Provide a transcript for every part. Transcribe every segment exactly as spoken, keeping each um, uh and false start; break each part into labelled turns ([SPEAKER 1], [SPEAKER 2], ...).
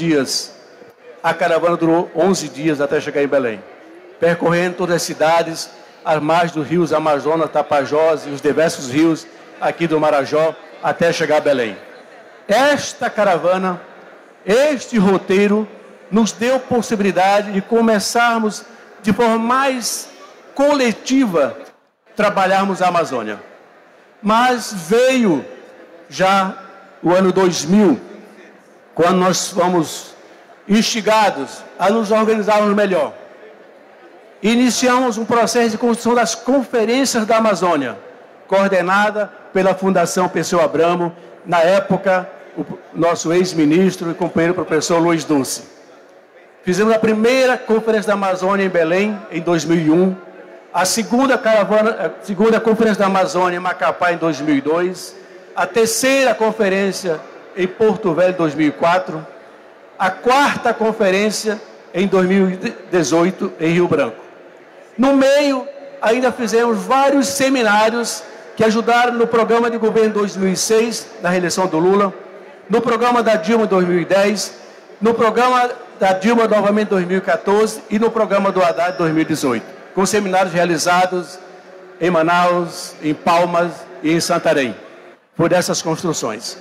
[SPEAKER 1] dias. A caravana durou onze dias até chegar em Belém, percorrendo todas as cidades, as margens dos rios Amazonas, Tapajós e os diversos rios aqui do Marajó, até chegar a Belém. Esta caravana, este roteiro, nos deu possibilidade de começarmos de forma mais coletiva trabalharmos a Amazônia. Mas veio já o ano dois mil, quando nós fomos instigados a nos organizarmos melhor. Iniciamos um processo de construção das conferências da Amazônia, coordenada pela Fundação Perseu Abramo, na época, o nosso ex-ministro e companheiro professor Luiz Dulce. Fizemos a primeira conferência da Amazônia em Belém, em dois mil e um, a segunda, caravana, a segunda conferência da Amazônia em Macapá, em dois mil e dois, a terceira conferência em Porto Velho, em dois mil e quatro, a quarta conferência em dois mil e dezoito, em Rio Branco. No meio, ainda fizemos vários seminários que ajudaram no programa de governo dois mil e seis, na reeleição do Lula, no programa da Dilma dois mil e dez, no programa da Dilma novamente dois mil e quatorze e no programa do Haddad dois mil e dezoito, com seminários realizados em Manaus, em Palmas e em Santarém. Por essas construções.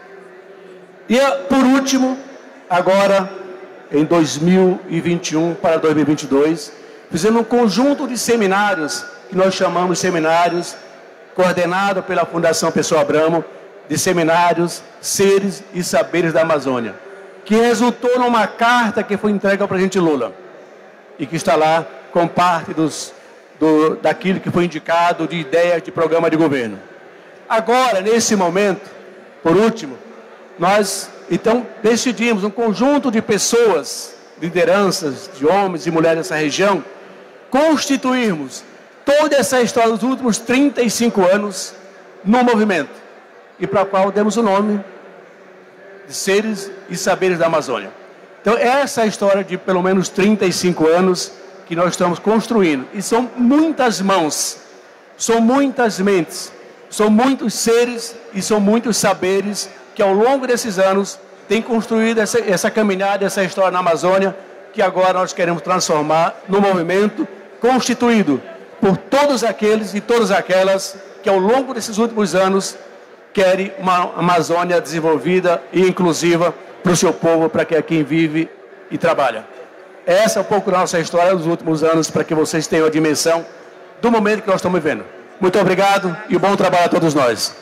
[SPEAKER 1] E, por último, agora, em dois mil e vinte e um para dois mil e vinte e dois, fizemos um conjunto de seminários, que nós chamamos de seminários, coordenado pela Fundação Perseu Abramo, de seminários, seres e saberes da Amazônia, que resultou numa carta que foi entregue ao presidente Lula, e que está lá com parte dos, do, daquilo que foi indicado de ideias de programa de governo. Agora, nesse momento, por último, nós, então, decidimos, um conjunto de pessoas, lideranças, de homens e mulheres dessa região, constituirmos toda essa história dos últimos trinta e cinco anos no movimento, e para o qual demos o nome de Seres e Saberes da Amazônia. Então, essa é a história de pelo menos trinta e cinco anos que nós estamos construindo. E são muitas mãos, são muitas mentes, são muitos seres e são muitos saberes que ao longo desses anos têm construído essa, essa caminhada, essa história na Amazônia, que agora nós queremos transformar no movimento constituído por todos aqueles e todas aquelas que ao longo desses últimos anos querem uma Amazônia desenvolvida e inclusiva para o seu povo, para quem vive e trabalha. Essa é um pouco da nossa história dos últimos anos, para que vocês tenham a dimensão do momento que nós estamos vivendo. Muito obrigado e bom trabalho a todos nós.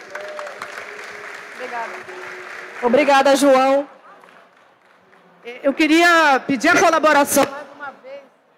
[SPEAKER 2] Obrigada. Obrigada, João. Eu queria pedir a colaboração, mais uma vez,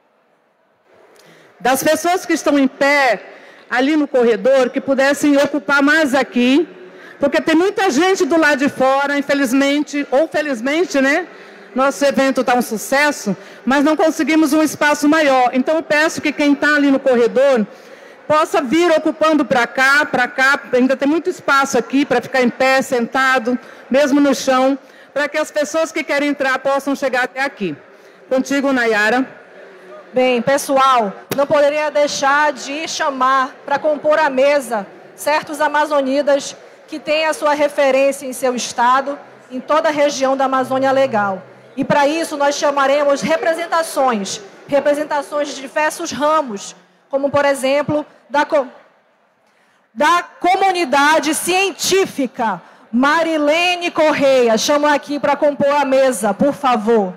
[SPEAKER 2] das pessoas que estão em pé ali no corredor, que pudessem ocupar mais aqui, porque tem muita gente do lado de fora, infelizmente, ou felizmente, né? Nosso evento está um sucesso, mas não conseguimos um espaço maior. Então, eu peço que quem está ali no corredor possa vir ocupando para cá, para cá, ainda tem muito espaço aqui para ficar em pé, sentado, mesmo no chão, para que as pessoas que querem entrar possam chegar até aqui. Contigo, Nayara.
[SPEAKER 3] Bem, pessoal, não poderia deixar de chamar para compor a mesa certos amazonidas que têm a sua referência em seu estado, em toda a região da Amazônia Legal. E para isso nós chamaremos representações, representações de diversos ramos, como, por exemplo, da, da comunidade científica. Marilene Correia, chamo aqui para compor a mesa, por favor.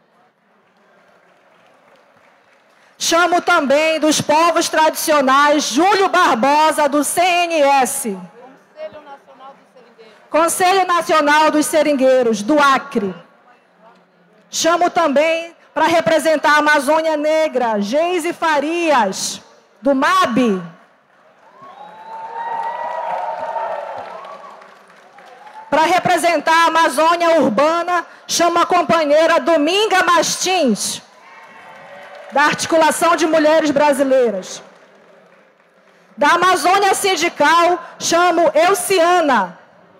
[SPEAKER 3] Chamo também dos povos tradicionais, Júlio Barbosa, do C N S. Conselho Nacional dos Seringueiros. Conselho Nacional dos Seringueiros, do Acre. Chamo também, para representar a Amazônia Negra, Geise Farias, do M A B. Para representar a Amazônia Urbana, chamo a companheira Dominga Mastins, da Articulação de Mulheres Brasileiras. Da Amazônia Sindical, chamo Elciana.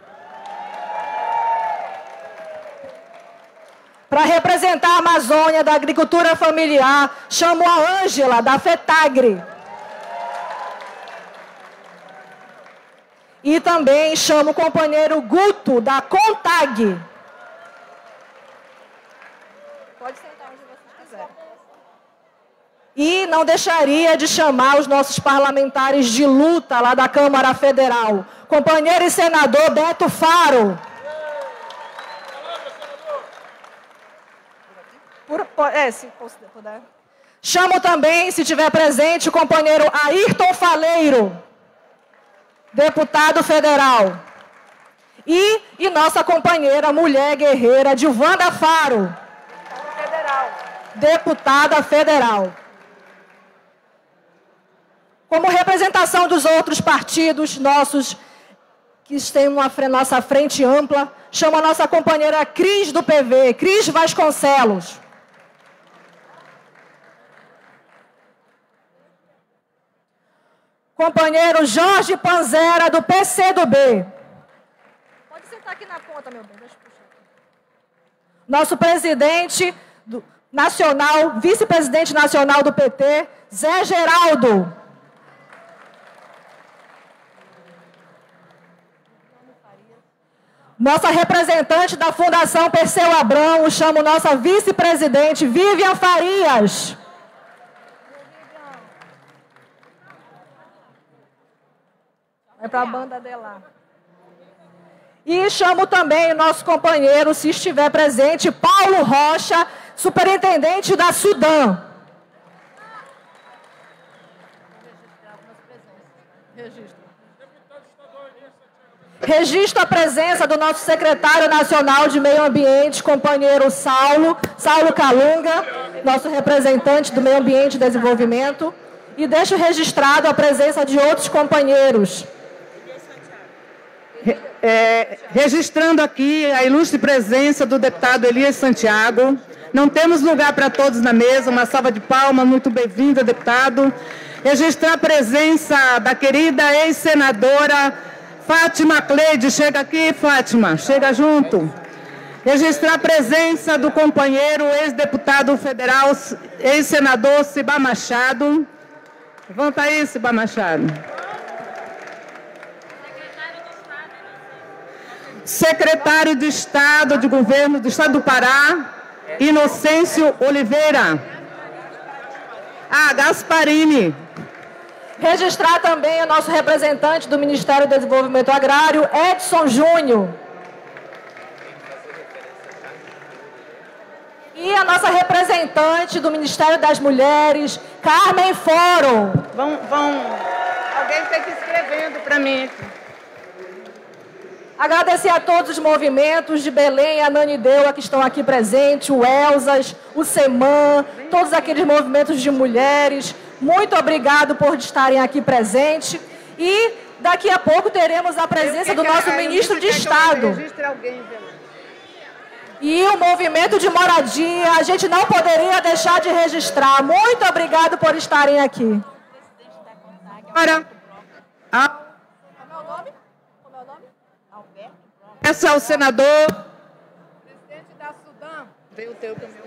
[SPEAKER 3] Para representar a Amazônia da Agricultura Familiar, chamo a Ângela, da FETAGRE. E também chamo o companheiro Guto, da CONTAG. Pode sentar onde vocês quiserem. E não deixaria de chamar os nossos parlamentares de luta lá da Câmara Federal. Companheiro e senador Beto Faro. Por, é, se puder. Chamo também, se tiver presente, o companheiro Ayrton Faleiro, deputado federal. E, e nossa companheira mulher guerreira, Dilvanda Faro, federal. Deputada federal. Como representação dos outros partidos nossos, que têm uma nossa frente ampla, chamo a nossa companheira Cris do P V, Cris Vasconcelos. Companheiro Jorge Panzera, do P C do B. Pode sentar aqui na ponta, meu bem. Deixa eu puxar aqui. Nosso presidente do, nacional, vice-presidente nacional do P T, Zé Geraldo. Nossa representante da Fundação Perseu Abrão, chamo nossa vice-presidente, Vivian Farias. Vai para a banda de lá. E chamo também o nosso companheiro, se estiver presente, Paulo Rocha, superintendente da Sudam. Registro. Registro a presença do nosso secretário nacional de Meio Ambiente, companheiro Saulo, Saulo Calunga, nosso representante do Meio Ambiente e Desenvolvimento. E deixo registrado a presença de outros companheiros.
[SPEAKER 2] É, registrando aqui a ilustre presença do deputado Elias Santiago. Não temos lugar para todos na mesa, uma salva de palmas, muito bem-vinda, deputado. Registrar a presença da querida ex-senadora Fátima Cleide. Chega aqui, Fátima, chega junto. Registrar a presença do companheiro ex-deputado federal, ex-senador Ciba Machado. Levanta aí, Ciba Machado. Secretário de Estado de Governo do Estado do Pará, Inocêncio Oliveira. Ah, Gasparini.
[SPEAKER 3] Registrar também o nosso representante do Ministério do Desenvolvimento Agrário, Edson Júnior. E a nossa representante do Ministério das Mulheres, Carmen Foro.
[SPEAKER 2] Vão, vão... Alguém tem que ir escrevendo para mim.
[SPEAKER 3] Agradecer a todos os movimentos de Belém, a Nanideua que estão aqui presentes, o Elzas, o SEMAN, todos aqueles movimentos de mulheres. Muito obrigado por estarem aqui presentes. E daqui a pouco teremos a presença do nosso ministro de Estado. E o movimento de moradia, a gente não poderia deixar de registrar. Muito obrigado por estarem aqui.
[SPEAKER 2] Agora, a...
[SPEAKER 3] Como é o nome? Como é o nome? Alberto.
[SPEAKER 2] Esse é o senador.
[SPEAKER 3] Presidente da Sudam.
[SPEAKER 2] Veio o teu também.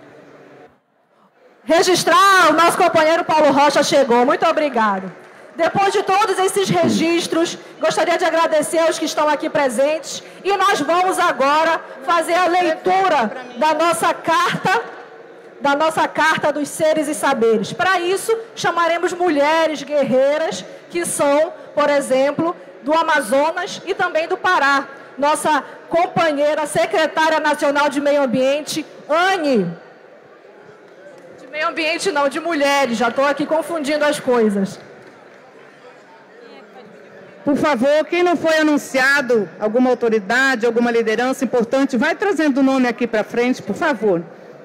[SPEAKER 3] Registrar, o nosso companheiro Paulo Rocha chegou. Muito obrigado. Depois de todos esses registros, gostaria de agradecer aos que estão aqui presentes. E nós vamos agora fazer a leitura da nossa carta, da nossa carta dos seres e saberes. Para isso, chamaremos mulheres guerreiras que são, por exemplo, do Amazonas e também do Pará. Nossa companheira secretária nacional de Meio Ambiente, Anne. De Meio Ambiente não, de mulheres. Já estou aqui confundindo as coisas.
[SPEAKER 2] Por favor, quem não foi anunciado, alguma autoridade, alguma liderança importante, vai trazendo o nome aqui para frente, por favor.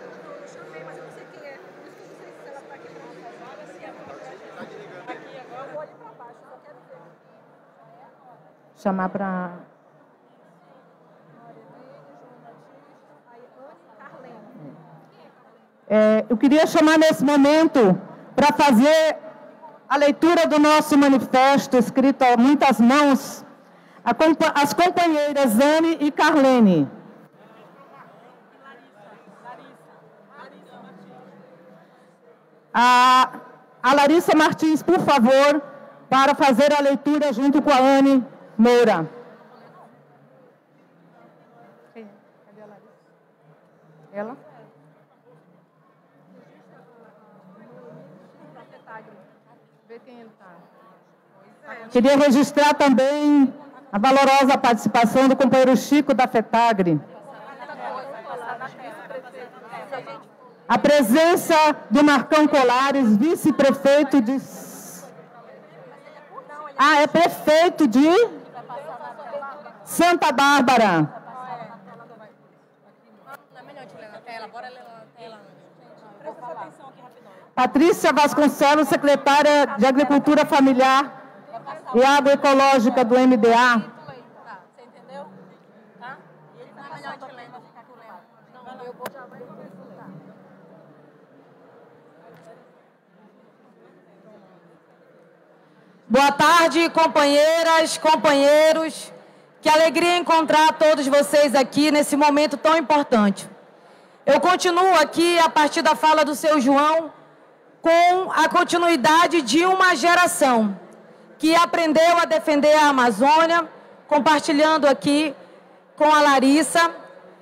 [SPEAKER 2] Chamar para... É, eu queria chamar nesse momento para fazer a leitura do nosso manifesto, escrito a muitas mãos, as companheiras Anne e Carlene. A, a Larissa Martins, por favor, para fazer a leitura junto com a Anne Moura. Cadê a Larissa? Ela? Queria registrar também a valorosa participação do companheiro Chico da FETAGRE. A presença do Marcão Colares, vice-prefeito de... Ah, é prefeito de Santa Bárbara. Patrícia Vasconcelos, secretária de Agricultura Familiar e Agroecológica do M D A.
[SPEAKER 3] Você entendeu? Tá? E ele não é melhor que lembra ficar com o lembra. Não, eu vou já vai consultar. Boa tarde, companheiras, companheiros. Que alegria encontrar todos vocês aqui nesse momento tão importante. Eu continuo aqui, a partir da fala do seu João, com a continuidade de uma geração que aprendeu a defender a Amazônia, compartilhando aqui com a Larissa,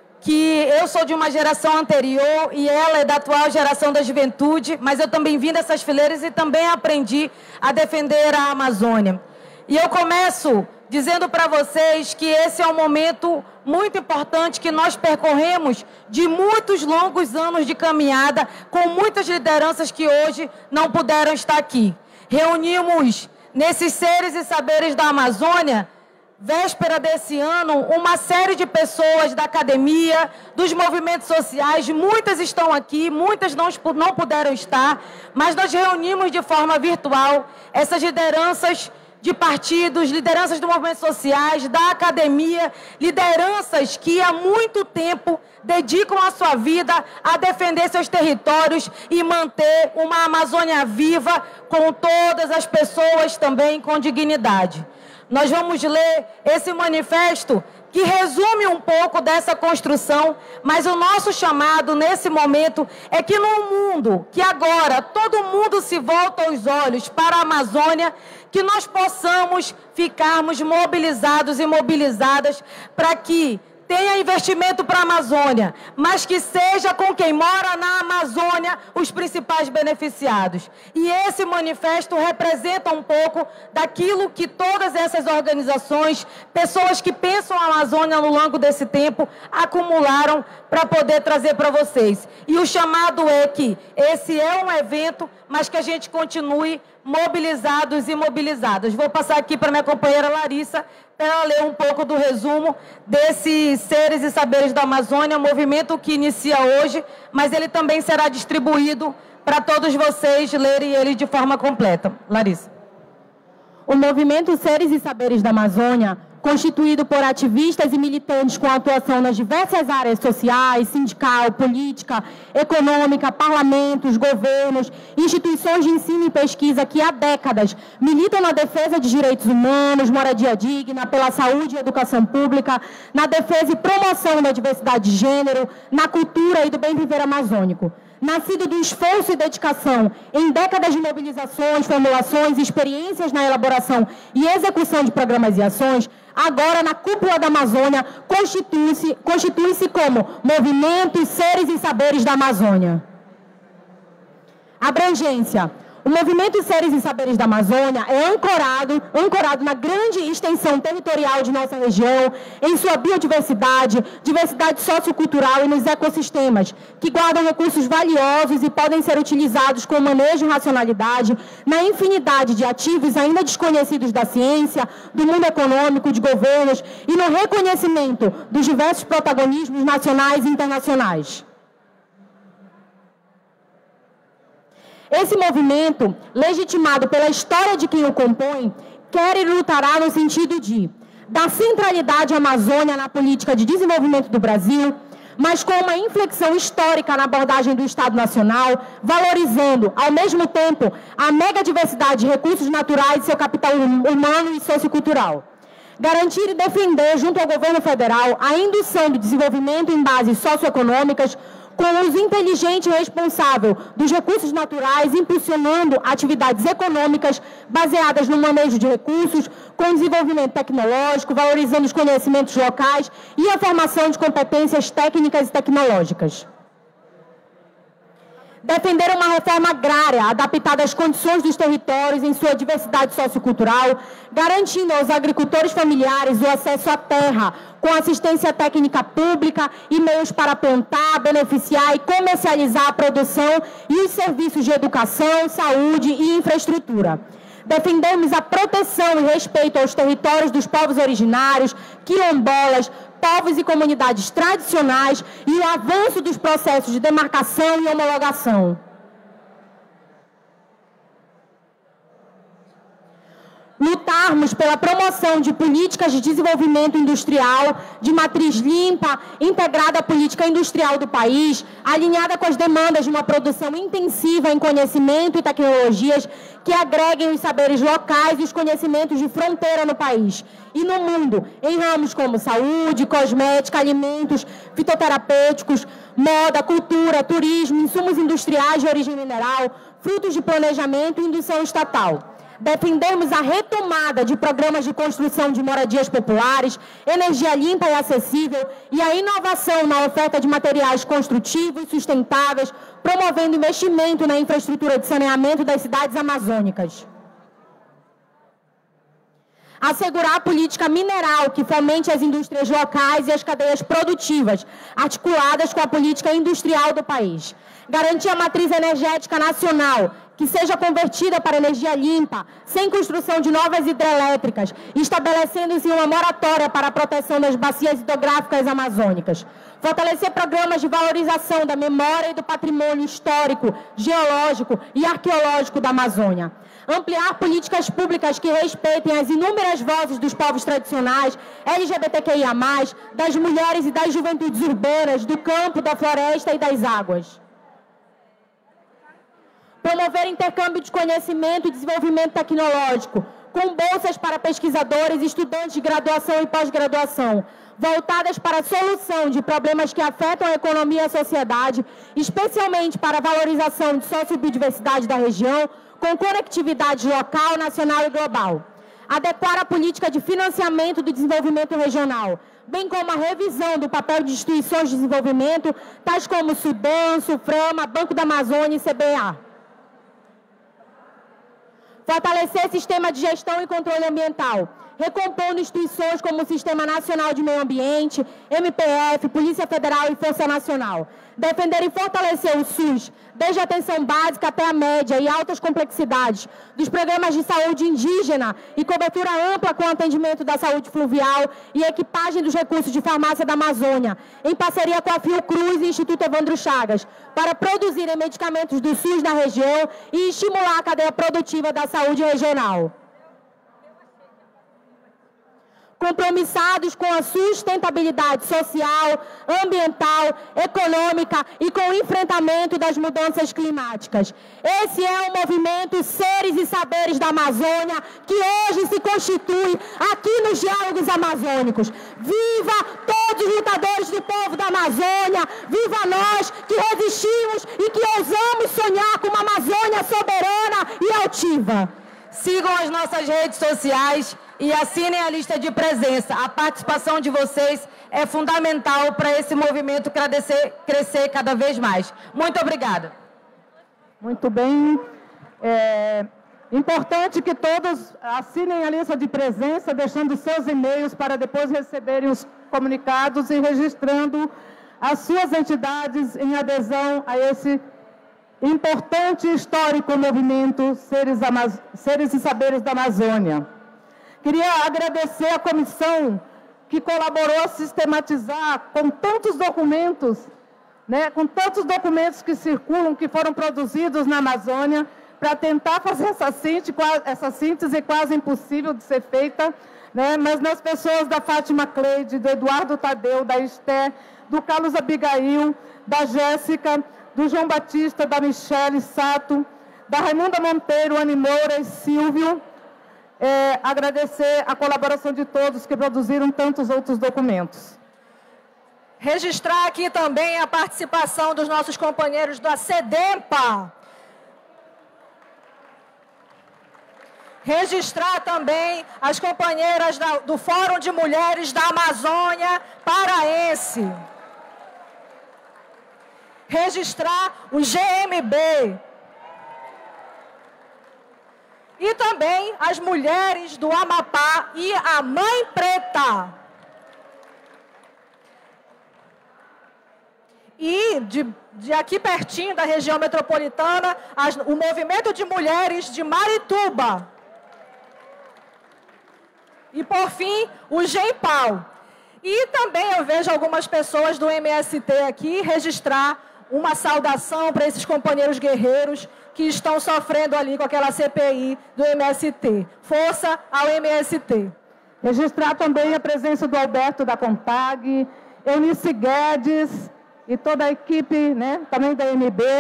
[SPEAKER 3] que eu sou de uma geração anterior e ela é da atual geração da juventude, mas eu também vim dessas fileiras e também aprendi a defender a Amazônia. E eu começo dizendo para vocês que esse é um momento muito importante que nós percorremos de muitos longos anos de caminhada com muitas lideranças que hoje não puderam estar aqui. Reunimos nesses Seres e Saberes da Amazônia, véspera desse ano, uma série de pessoas da academia, dos movimentos sociais, muitas estão aqui, muitas não, não puderam estar, mas nós reunimos de forma virtual essas lideranças de partidos, lideranças dos movimentos sociais, da academia, lideranças que há muito tempo dedicam a sua vida a defender seus territórios e manter uma Amazônia viva com todas as pessoas também com dignidade. Nós vamos ler esse manifesto que resume um pouco dessa construção, mas o nosso chamado nesse momento é que no mundo, que agora todo mundo se volta os olhos para a Amazônia, que nós possamos ficarmos mobilizados e mobilizadas para que tenha investimento para a Amazônia, mas que seja com quem mora na Amazônia os principais beneficiados. E esse manifesto representa um pouco daquilo que todas essas organizações, pessoas que pensam a Amazônia ao longo desse tempo, acumularam para poder trazer para vocês. E o chamado é que esse é um evento, mas que a gente continue mobilizados e mobilizadas. Vou passar aqui para minha companheira Larissa, para ela ler um pouco do resumo desses Seres e Saberes da Amazônia, um movimento que inicia hoje, mas ele também será distribuído para todos vocês lerem ele de forma completa. Larissa.
[SPEAKER 4] O movimento Seres e Saberes da Amazônia, constituído por ativistas e militantes com atuação nas diversas áreas sociais, sindical, política, econômica, parlamentos, governos, instituições de ensino e pesquisa que há décadas militam na defesa de direitos humanos, moradia digna, pela saúde e educação pública, na defesa e promoção da diversidade de gênero, na cultura e do bem viver amazônico. Nascido do esforço e dedicação em décadas de mobilizações, formulações e experiências na elaboração e execução de programas e ações, agora na cúpula da Amazônia constitui-se constitui-se como Movimento Seres e Saberes da Amazônia. Abrangência. O movimento Seres e Saberes da Amazônia é ancorado, ancorado na grande extensão territorial de nossa região, em sua biodiversidade, diversidade sociocultural e nos ecossistemas, que guardam recursos valiosos e podem ser utilizados com manejo e racionalidade na infinidade de ativos ainda desconhecidos da ciência, do mundo econômico, de governos e no reconhecimento dos diversos protagonismos nacionais e internacionais. Esse movimento, legitimado pela história de quem o compõe, quer e lutará no sentido de dar centralidade à Amazônia na política de desenvolvimento do Brasil, mas com uma inflexão histórica na abordagem do Estado Nacional, valorizando, ao mesmo tempo, a megadiversidade de recursos naturais e seu capital humano e sociocultural. Garantir e defender, junto ao governo federal, a indução do desenvolvimento em bases socioeconômicas, com o uso inteligente e responsável dos recursos naturais, impulsionando atividades econômicas baseadas no manejo de recursos, com desenvolvimento tecnológico, valorizando os conhecimentos locais e a formação de competências técnicas e tecnológicas. Defender uma reforma agrária adaptada às condições dos territórios em sua diversidade sociocultural, garantindo aos agricultores familiares o acesso à terra, com assistência técnica pública e meios para plantar, beneficiar e comercializar a produção e os serviços de educação, saúde e infraestrutura. Defendemos a proteção e respeito aos territórios dos povos originários, quilombolas, povos e comunidades tradicionais e o avanço dos processos de demarcação e homologação. Lutarmos pela promoção de políticas de desenvolvimento industrial, de matriz limpa, integrada à política industrial do país, alinhada com as demandas de uma produção intensiva em conhecimento e tecnologias que agreguem os saberes locais e os conhecimentos de fronteira no país e no mundo, em ramos como saúde, cosmética, alimentos, fitoterapêuticos, moda, cultura, turismo, insumos industriais de origem mineral, frutos de planejamento e indução estatal. Defendemos a retomada de programas de construção de moradias populares, energia limpa e acessível e a inovação na oferta de materiais construtivos e sustentáveis, promovendo investimento na infraestrutura de saneamento das cidades amazônicas. Assegurar a política mineral que fomente as indústrias locais e as cadeias produtivas, articuladas com a política industrial do país. Garantir a matriz energética nacional, que seja convertida para energia limpa, sem construção de novas hidrelétricas, estabelecendo-se uma moratória para a proteção das bacias hidrográficas amazônicas. Fortalecer programas de valorização da memória e do patrimônio histórico, geológico e arqueológico da Amazônia. Ampliar políticas públicas que respeitem as inúmeras vozes dos povos tradicionais, L G B T Q I A mais, das mulheres e das juventudes urbanas, do campo, da floresta e das águas. Promover intercâmbio de conhecimento e desenvolvimento tecnológico, com bolsas para pesquisadores e estudantes de graduação e pós-graduação, voltadas para a solução de problemas que afetam a economia e a sociedade, especialmente para a valorização de sociobiodiversidade da região, com conectividade local, nacional e global. Adequar a política de financiamento do desenvolvimento regional, bem como a revisão do papel de instituições de desenvolvimento, tais como o SUDAM, SUFRAMA, Banco da Amazônia e C B A. Fortalecer sistema de gestão e controle ambiental, recompondo instituições como o Sistema Nacional de Meio Ambiente, M P F, Polícia Federal e Força Nacional. Defender e fortalecer o SUS, desde a atenção básica até a média e altas complexidades, dos programas de saúde indígena e cobertura ampla com atendimento da saúde fluvial e equipagem dos recursos de farmácia da Amazônia, em parceria com a Fiocruz e Instituto Evandro Chagas, para produzirem medicamentos do SUS na região e estimular a cadeia produtiva da saúde regional. Compromissados com a sustentabilidade social, ambiental, econômica e com o enfrentamento das mudanças climáticas. Esse é o movimento Seres e Saberes da Amazônia, que hoje se constitui aqui nos Diálogos Amazônicos. Viva todos os lutadores do povo da Amazônia, viva nós que resistimos e que ousamos sonhar com uma Amazônia soberana e altiva.
[SPEAKER 5] Sigam as nossas redes sociais e assinem a lista de presença. A participação de vocês é fundamental para esse movimento crescer, crescer cada vez mais. Muito obrigada.
[SPEAKER 2] Muito bem. É importante que todos assinem a lista de presença, deixando seus e-mails para depois receberem os comunicados e registrando as suas entidades em adesão a esse importante e histórico movimento Seres, Seres e Saberes da Amazônia. Queria agradecer à comissão que colaborou a sistematizar com tantos documentos, né, com tantos documentos que circulam, que foram produzidos na Amazônia, para tentar fazer essa síntese, essa síntese quase impossível de ser feita, né, mas nas pessoas da Fátima Cleide, do Eduardo Tadeu, da Esté, do Carlos Abigail, da Jéssica, do João Batista, da Michele Sato, da Raimunda Monteiro, Anne Moura e Silvio. É, agradecer a colaboração de todos que produziram tantos outros documentos.
[SPEAKER 3] Registrar aqui também a participação dos nossos companheiros da SEDEMPA. Registrar também as companheiras da, do Fórum de Mulheres da Amazônia Paraense. registrar o G M B. E também as mulheres do Amapá e a Mãe Preta. E de, de aqui pertinho da região metropolitana, as, o movimento de mulheres de Marituba. E por fim, o GEMPAL. E também eu vejo algumas pessoas do M S T aqui registrar uma saudação para esses companheiros guerreiros que estão sofrendo ali com aquela C P I do M S T. Força ao M S T.
[SPEAKER 2] Registrar também a presença do Alberto da CONTAG, Eunice Guedes e toda a equipe, né, também da M B.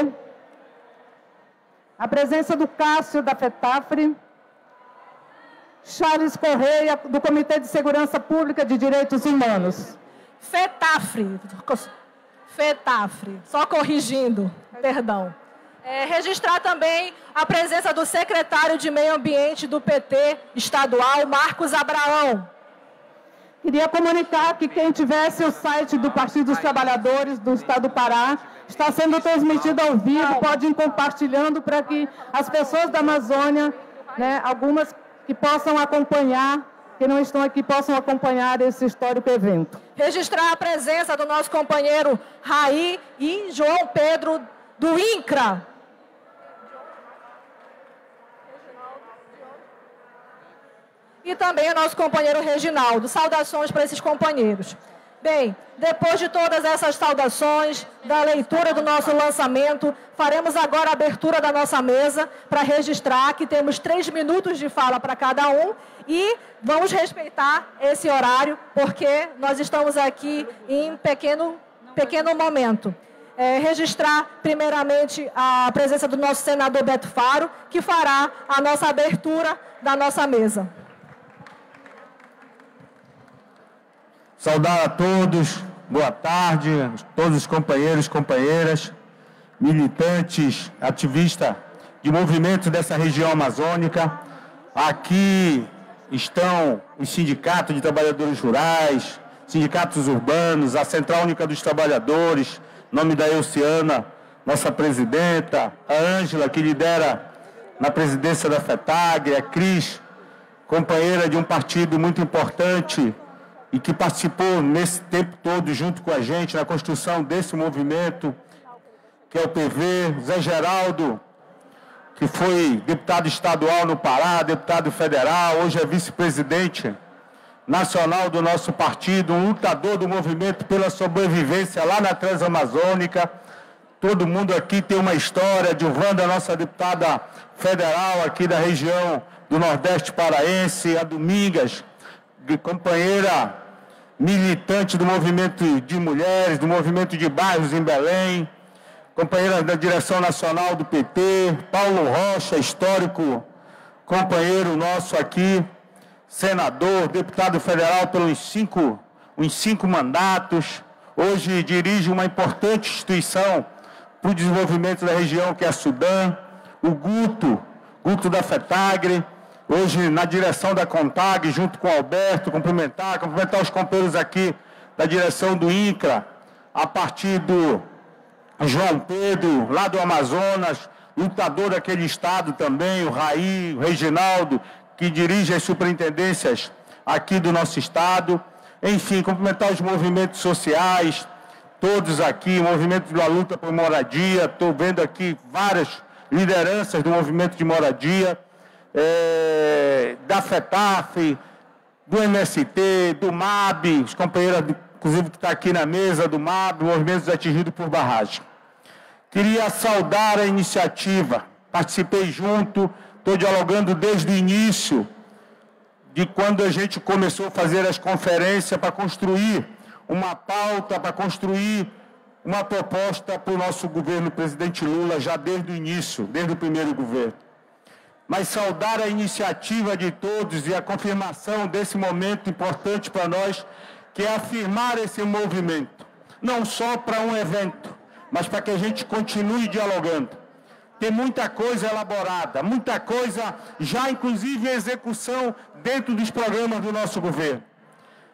[SPEAKER 2] A presença do Cássio da FETAFRE, Charles Correia, do Comitê de Segurança Pública de Direitos Humanos.
[SPEAKER 3] FETAFRE. FETAFRE. Só corrigindo, perdão. É, registrar também a presença do secretário de Meio Ambiente do P T estadual, Marcos Abraão.
[SPEAKER 2] Queria comunicar que quem tivesse o site do Partido dos Trabalhadores do Estado do Pará está sendo transmitido ao vivo, pode ir compartilhando para que as pessoas da Amazônia, né, algumas que possam acompanhar, que não estão aqui, possam acompanhar esse histórico evento.
[SPEAKER 3] Registrar a presença do nosso companheiro Raí e João Pedro do INCRA. E também o nosso companheiro Reginaldo. Saudações para esses companheiros. Bem, depois de todas essas saudações, da leitura do nosso lançamento, faremos agora a abertura da nossa mesa para registrar que temos três minutos de fala para cada um e vamos respeitar esse horário, porque nós estamos aqui em pequeno, pequeno momento. É, registrar, primeiramente, a presença do nosso senador Beto Faro, que fará a nossa abertura da nossa mesa.
[SPEAKER 6] Saudar a todos, boa tarde, todos os companheiros e companheiras, militantes, ativistas de movimentos dessa região amazônica. Aqui estão os sindicatos de trabalhadores rurais, sindicatos urbanos, a Central Única dos Trabalhadores, em nome da Elciana, nossa presidenta, a Ângela, que lidera na presidência da FETAG, a Cris, companheira de um partido muito importante, e que participou nesse tempo todo junto com a gente na construção desse movimento, que é o P V, Zé Geraldo, que foi deputado estadual no Pará, deputado federal, hoje é vice-presidente nacional do nosso partido, um lutador do movimento pela sobrevivência lá na Transamazônica. Todo mundo aqui tem uma história, de Wanda, nossa deputada federal aqui da região do Nordeste paraense, a Domingas, companheira militante do movimento de mulheres, do movimento de bairros em Belém, companheira da direção nacional do P T, Paulo Rocha, histórico companheiro nosso aqui, senador, deputado federal pelos cinco, uns cinco mandatos, hoje dirige uma importante instituição para o desenvolvimento da região, que é a Sudã, o Guto, Guto da FETAGRE, hoje na direção da CONTAG, junto com o Alberto, cumprimentar, cumprimentar os companheiros aqui da direção do INCRA, a partir do João Pedro, lá do Amazonas, lutador daquele estado também, o Raí, o Reginaldo, que dirige as superintendências aqui do nosso estado. Enfim, cumprimentar os movimentos sociais, todos aqui, o movimento da luta por moradia, estou vendo aqui várias lideranças do movimento de moradia, É, da FETAF, do M S T, do M A B, os companheiros, inclusive, que está aqui na mesa, do M A B, movimentos atingidos por barragem. Queria saudar a iniciativa, participei junto, estou dialogando desde o início, de quando a gente começou a fazer as conferências para construir uma pauta, para construir uma proposta para o nosso governo, presidente Lula, já desde o início, desde o primeiro governo. Mas saudar a iniciativa de todos e a confirmação desse momento importante para nós, que é afirmar esse movimento, não só para um evento, mas para que a gente continue dialogando. Tem muita coisa elaborada, muita coisa já inclusive em execução dentro dos programas do nosso governo.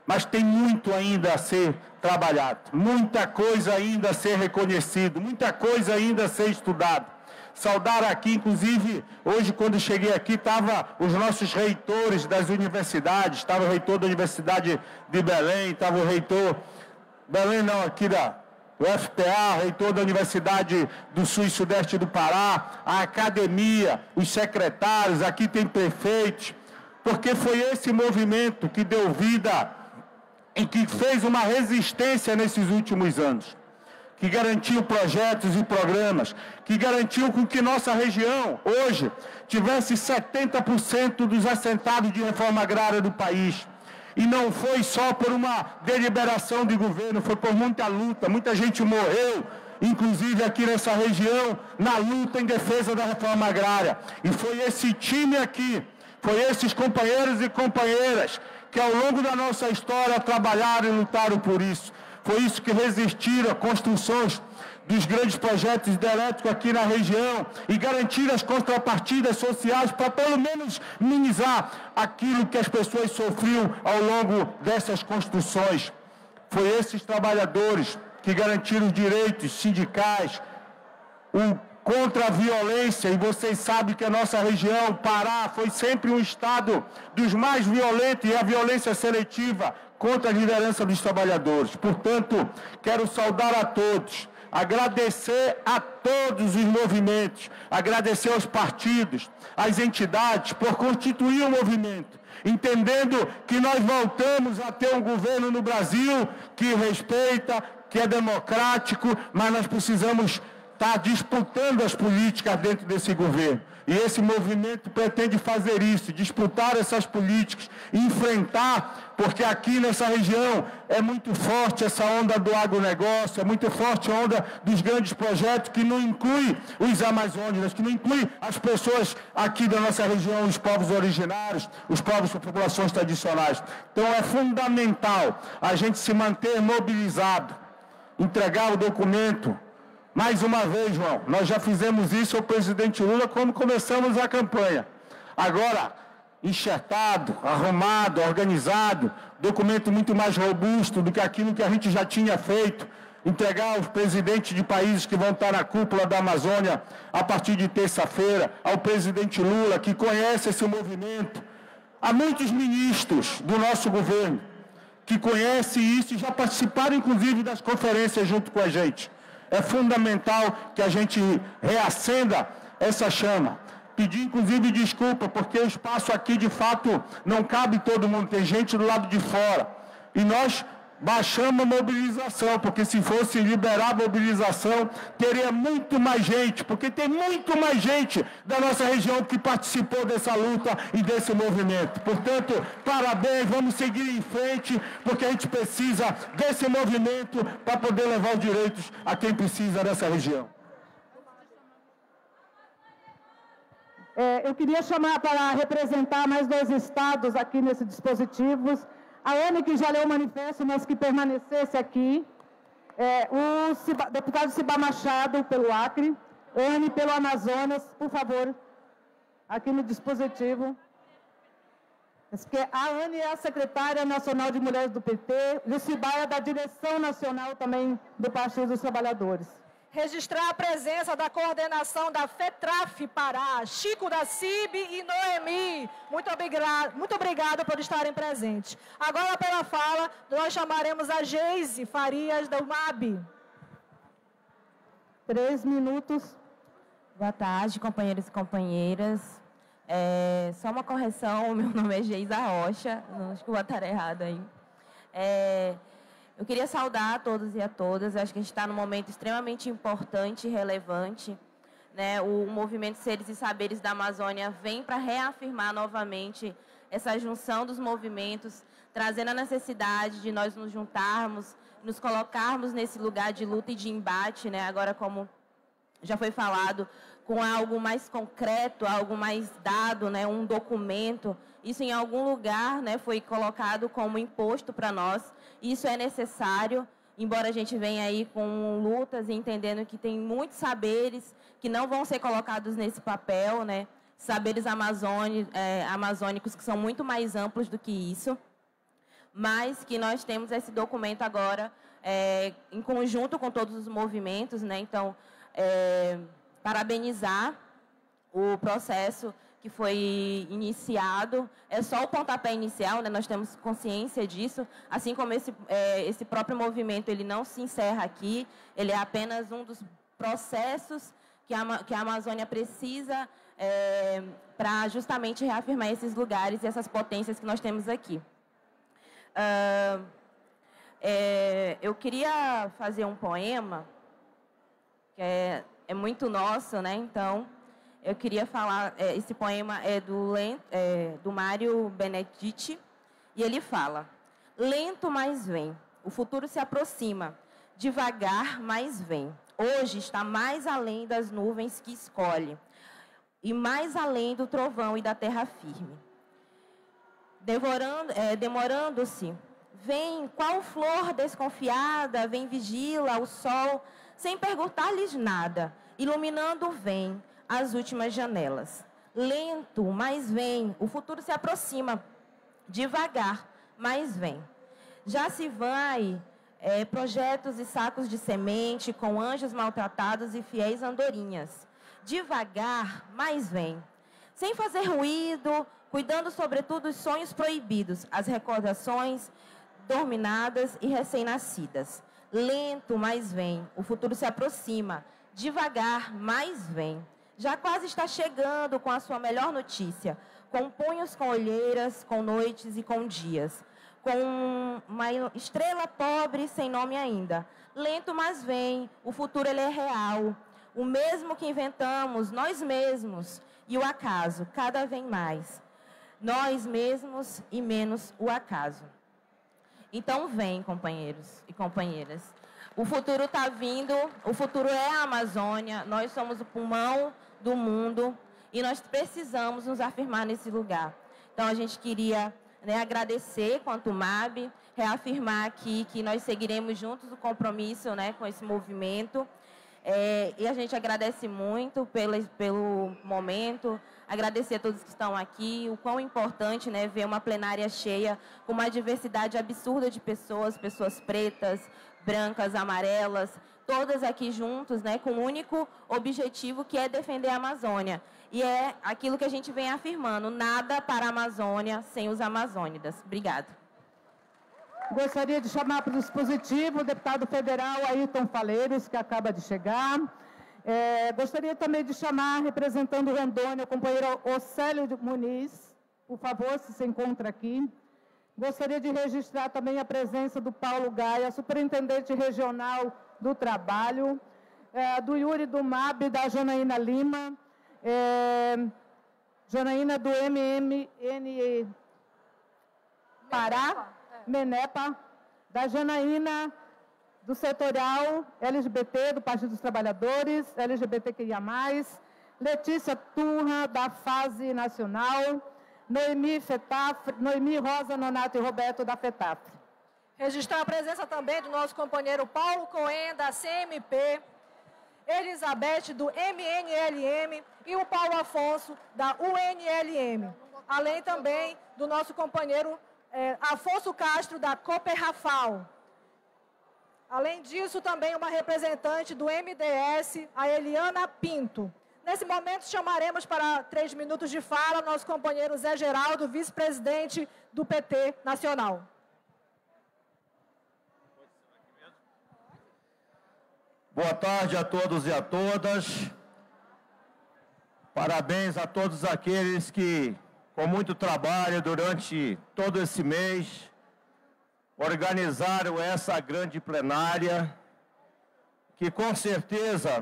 [SPEAKER 6] mas tem muito ainda a ser trabalhado, muita coisa ainda a ser reconhecido, muita coisa ainda a ser estudado. Saudar aqui, inclusive, hoje quando cheguei aqui, estavam os nossos reitores das universidades, estava o reitor da Universidade de Belém, estava o reitor, Belém não, aqui da U F P A, reitor da Universidade do Sul e Sudeste do Pará, a academia, os secretários, aqui tem prefeitos, porque foi esse movimento que deu vida e que fez uma resistência nesses últimos anos, que garantiu projetos e programas, que garantiu com que nossa região, hoje, tivesse setenta por cento dos assentados de reforma agrária do país. E não foi só por uma deliberação de governo, foi por muita luta, muita gente morreu, inclusive aqui nessa região, na luta em defesa da reforma agrária. E foi esse time aqui, foi esses companheiros e companheiras que ao longo da nossa história trabalharam e lutaram por isso. Foi isso que resistiram a construções dos grandes projetos hidrelétricos aqui na região e garantir as contrapartidas sociais para pelo menos minimizar aquilo que as pessoas sofriam ao longo dessas construções. Foi esses trabalhadores que garantiram os direitos sindicais, o contra a violência, e vocês sabem que a nossa região, Pará, foi sempre um estado dos mais violentos, e a violência seletiva contra a liderança dos trabalhadores. Portanto, quero saudar a todos, agradecer a todos os movimentos, agradecer aos partidos, às entidades, por constituir o movimento, entendendo que nós voltamos a ter um governo no Brasil que respeita, que é democrático, mas nós precisamos estar disputando as políticas dentro desse governo. E esse movimento pretende fazer isso, disputar essas políticas, enfrentar, porque aqui nessa região é muito forte essa onda do agronegócio, é muito forte a onda dos grandes projetos que não inclui os amazônicos, que não inclui as pessoas aqui da nossa região, os povos originários, os povos de populações tradicionais. Então é fundamental a gente se manter mobilizado, entregar o documento. Mais uma vez, João, nós já fizemos isso ao presidente Lula quando começamos a campanha. Agora, enxertado, arrumado, organizado, documento muito mais robusto do que aquilo que a gente já tinha feito, entregar aos presidentes de países que vão estar na cúpula da Amazônia a partir de terça-feira, ao presidente Lula, que conhece esse movimento, a muitos ministros do nosso governo, que conhecem isso e já participaram, inclusive, das conferências junto com a gente. É fundamental que a gente reacenda essa chama. Pedir, inclusive, desculpa, porque o espaço aqui, de fato, não cabe todo mundo. Tem gente do lado de fora. E nós baixamos a mobilização, porque se fosse liberar a mobilização, teria muito mais gente, porque tem muito mais gente da nossa região que participou dessa luta e desse movimento. Portanto, parabéns, vamos seguir em frente, porque a gente precisa desse movimento para poder levar os direitos a quem precisa dessa região.
[SPEAKER 2] É, eu queria chamar para representar mais dois estados aqui nesse dispositivo. A Anne, que já leu o manifesto, mas que permanecesse aqui. É, o Ciba, deputado Ciba Machado, pelo Acre. Anne, pelo Amazonas, por favor. Aqui no dispositivo. A Anne é a secretária nacional de mulheres do P T. E o Ciba é da direção nacional também do Partido dos Trabalhadores.
[SPEAKER 3] Registrar a presença da coordenação da FETRAF Pará, Chico da C I B e Noemi. Muito obrigado, muito obrigado por estarem presentes. Agora, pela fala, nós chamaremos a Geise Farias, da U M A B.
[SPEAKER 2] Três minutos.
[SPEAKER 7] Boa tarde, companheiros e companheiras. É, só uma correção, meu nome é Geisa Rocha, não acho que vou estar errado aí. É... Eu queria saudar a todos e a todas. Eu acho que a gente está num momento extremamente importante e relevante, né? O movimento Seres e Saberes da Amazônia vem para reafirmar novamente essa junção dos movimentos, trazendo a necessidade de nós nos juntarmos, nos colocarmos nesse lugar de luta e de embate, né? Agora, como já foi falado, com algo mais concreto, algo mais dado, né? Um documento. Isso em algum lugar, né, foi colocado como imposto para nós. Isso é necessário, embora a gente venha aí com lutas e entendendo que tem muitos saberes que não vão ser colocados nesse papel, né? Saberes amazônicos, é, amazônicos que são muito mais amplos do que isso. mas que nós temos esse documento agora é, em conjunto com todos os movimentos, né? Então, é, parabenizar o processo que foi iniciado, é só o pontapé inicial, né? Nós temos consciência disso, assim como esse, é, esse próprio movimento, ele não se encerra aqui, ele é apenas um dos processos que a, que a Amazônia precisa é, para justamente reafirmar esses lugares e essas potências que nós temos aqui. Uh, é, eu queria fazer um poema, que é, é muito nosso, né? Então, eu queria falar, é, esse poema é do, é, do Mário Benedetti, e ele fala: lento, mas vem, o futuro se aproxima, devagar, mas vem. Hoje está mais além das nuvens que escolhe, e mais além do trovão e da terra firme. Devorando, é, demorando-se, vem qual flor desconfiada, vem vigila o sol, sem perguntar-lhes nada, iluminando vem as últimas janelas. Lento, mas vem, o futuro se aproxima, devagar, mas vem. Já se vai é, projetos e sacos de semente, com anjos maltratados e fiéis andorinhas. Devagar, mas vem. Sem fazer ruído, cuidando sobretudo dos sonhos proibidos, as recordações dominadas e recém-nascidas. Lento, mas vem, o futuro se aproxima, devagar, mas vem. Já quase está chegando com a sua melhor notícia, com punhos com olheiras, com noites e com dias, com uma estrela pobre sem nome ainda. Lento, mas vem, o futuro ele é real, o mesmo que inventamos nós mesmos e o acaso, cada vez mais. Nós mesmos e menos o acaso. Então vem, companheiros e companheiras. O futuro está vindo, o futuro é a Amazônia, nós somos o pulmão do mundo e nós precisamos nos afirmar nesse lugar. Então a gente queria, né, agradecer quanto M A B, reafirmar aqui que nós seguiremos juntos o compromisso, né, com esse movimento. É, e a gente agradece muito pelo, pelo momento, agradecer a todos que estão aqui, o quão importante, né, ver uma plenária cheia com uma diversidade absurda de pessoas, pessoas pretas, brancas, amarelas, todas aqui juntos, né, com um único objetivo, que é defender a Amazônia. E é aquilo que a gente vem afirmando, nada para a Amazônia sem os amazônidas. Obrigada.
[SPEAKER 2] Gostaria de chamar para o dispositivo o deputado federal Ayrton Faleiros, que acaba de chegar. É, gostaria também de chamar, representando Rondônia, o companheiro Océlio Muniz, por favor, se se encontra aqui. Gostaria de registrar também a presença do Paulo Gaia, superintendente regional do trabalho, é, do Yuri do M A B, da Janaína Lima, é, Janaína do M M N Pará, Menepa, da Janaína do setorial L G B T, do Partido dos Trabalhadores, L G B T Q I A mais, Letícia Turra, da Fase Nacional, Noemi Fetafre, Noemi Rosa Nonato e Roberto, da Fetafre.
[SPEAKER 3] Registrar a presença também do nosso companheiro Paulo Cohen, da C M P, Elizabeth, do M N L M, e o Paulo Afonso, da U N L M. Além também do nosso companheiro é, Afonso Castro, da Coperrafal. Além disso, também uma representante do M D S, a Eliana Pinto. Nesse momento, chamaremos para três minutos de fala nosso companheiro Zé Geraldo, vice-presidente do P T Nacional.
[SPEAKER 6] Boa tarde a todos e a todas. Parabéns a todos aqueles que, com muito trabalho durante todo esse mês, organizaram essa grande plenária, que com certeza,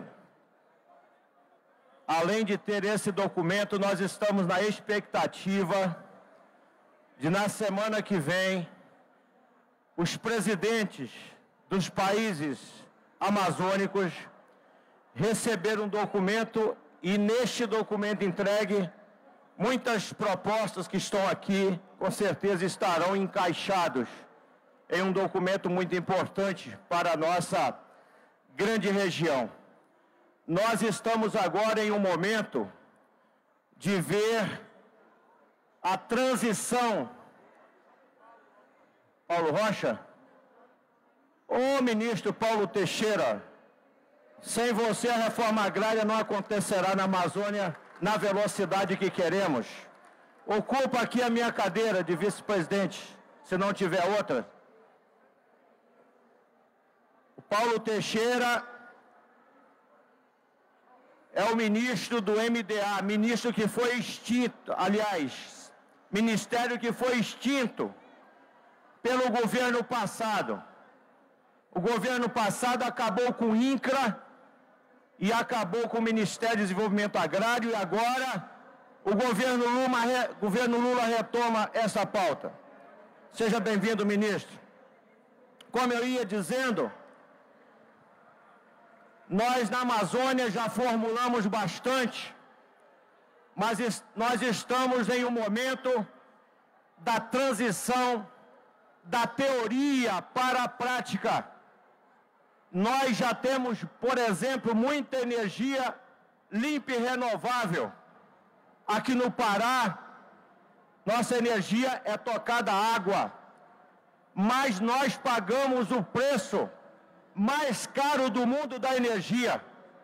[SPEAKER 6] além de ter esse documento, nós estamos na expectativa de, na semana que vem, os presidentes dos países amazônicos receber um documento e, neste documento entregue, muitas propostas que estão aqui, com certeza estarão encaixados em um documento muito importante para a nossa grande região. Nós estamos agora em um momento de ver a transição. Paulo Rocha, ô ministro Paulo Teixeira, sem você a reforma agrária não acontecerá na Amazônia na velocidade que queremos. Ocupa aqui a minha cadeira de vice-presidente, se não tiver outra. O Paulo Teixeira é o ministro do M D A, ministro que foi extinto, aliás, ministério que foi extinto pelo governo passado. O governo passado acabou com o INCRA e acabou com o Ministério do Desenvolvimento Agrário e agora o governo Lula, governo Lula retoma essa pauta. Seja bem-vindo, ministro. Como eu ia dizendo, nós na Amazônia já formulamos bastante, mas nós estamos em um momento da transição da teoria para a prática. Nós já temos, por exemplo, muita energia limpa e renovável. Aqui no Pará, nossa energia é tocada à água, mas nós pagamos o preço mais caro do mundo da energia.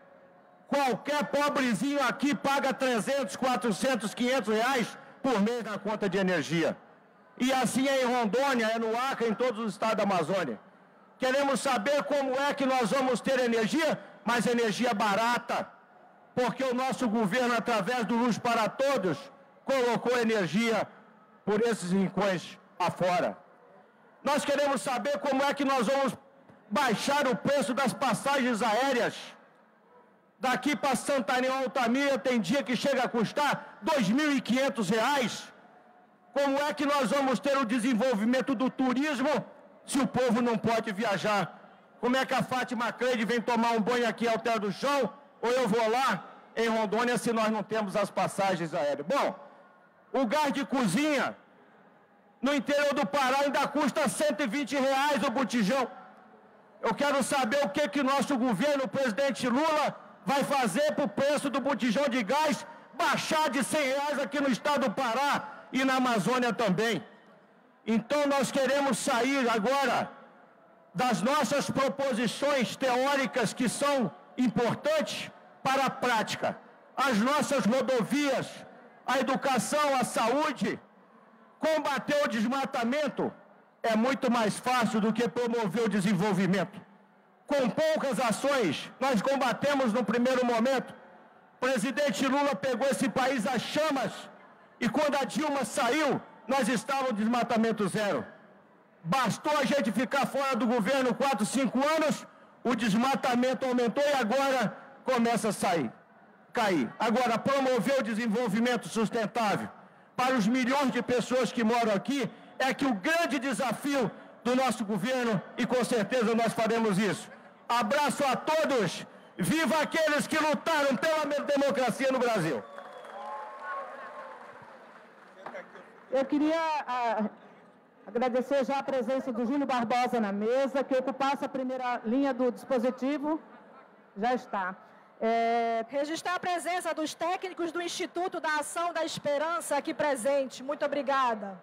[SPEAKER 6] Qualquer pobrezinho aqui paga trezentos, quatrocentos, quinhentos reais por mês na conta de energia. E assim é em Rondônia, é no Acre, em todos os estados da Amazônia. Queremos saber como é que nós vamos ter energia, mas energia barata, porque o nosso governo, através do Luz para Todos, colocou energia por esses rincões afora. Nós queremos saber como é que nós vamos baixar o preço das passagens aéreas. Daqui para Santarém, Altamira, tem dia que chega a custar dois mil e quinhentos reais. Como é que nós vamos ter o desenvolvimento do turismo se o povo não pode viajar? Como é que a Fátima Cleide vem tomar um banho aqui ao Alter do Chão, ou eu vou lá em Rondônia se nós não temos as passagens aéreas? Bom, o gás de cozinha no interior do Pará ainda custa cento e vinte reais o botijão. Eu quero saber o que que nosso governo, o presidente Lula, vai fazer para o preço do botijão de gás baixar de cem reais aqui no estado do Pará e na Amazônia também. Então nós queremos sair agora das nossas proposições teóricas, que são importantes, para a prática. As nossas rodovias, a educação, a saúde. Combater o desmatamento é muito mais fácil do que promover o desenvolvimento. Com poucas ações, nós combatemos no primeiro momento. O presidente Lula pegou esse país às chamas e quando a Dilma saiu, nós estávamos em desmatamento zero. Bastou a gente ficar fora do governo quatro, cinco anos, o desmatamento aumentou e agora começa a sair, cair. Agora, promover o desenvolvimento sustentável para os milhões de pessoas que moram aqui é que o grande desafio do nosso governo, e com certeza nós faremos isso. Abraço a todos, viva aqueles que lutaram pela democracia no Brasil.
[SPEAKER 2] Eu queria ah, agradecer já a presença do Júlio Barbosa na mesa, que ocupasse a primeira linha do dispositivo. Já está. É...
[SPEAKER 3] Registrar a presença dos técnicos do Instituto da Ação da Esperança aqui presente. Muito obrigada.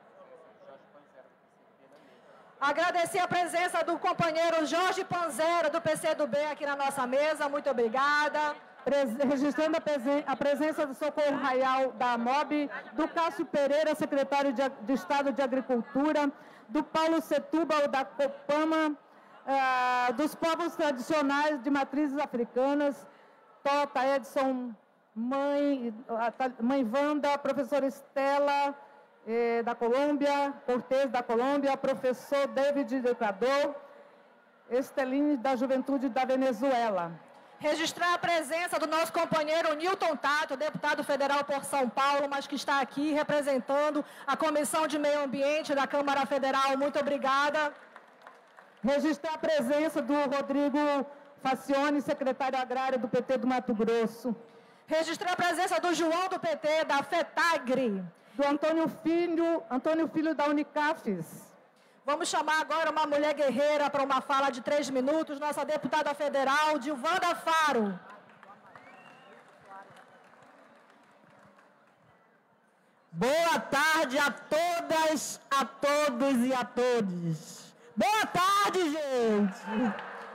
[SPEAKER 3] Agradecer a presença do companheiro Jorge Panzera, do P C do B, aqui na nossa mesa. Muito obrigada.
[SPEAKER 2] Registrando a, presen a presença do Socorro Raial da AMOB, do Cássio Pereira, secretário de, de Estado de Agricultura, do Paulo Setúbal, da Copama, uh, dos povos tradicionais de matrizes africanas, Tota, Edson, mãe, mãe Wanda, professora Estela, eh, da Colômbia, Cortez, da Colômbia, professor David Educador, Esteline, da Juventude da Venezuela.
[SPEAKER 3] Registrar a presença do nosso companheiro Newton Tato, deputado federal por São Paulo, mas que está aqui representando a Comissão de Meio Ambiente da Câmara Federal. Muito obrigada.
[SPEAKER 2] Registrar a presença do Rodrigo Facione, secretário agrário do P T do Mato Grosso.
[SPEAKER 3] Registrar a presença do João do P T, da FETAGRE.
[SPEAKER 2] Do Antônio Filho, Antônio Filho da Unicafes.
[SPEAKER 3] Vamos chamar agora uma mulher guerreira para uma fala de três minutos, nossa deputada federal, Dilvanda Faro.
[SPEAKER 8] Boa tarde a todas, a todos e a todos. Boa tarde, gente!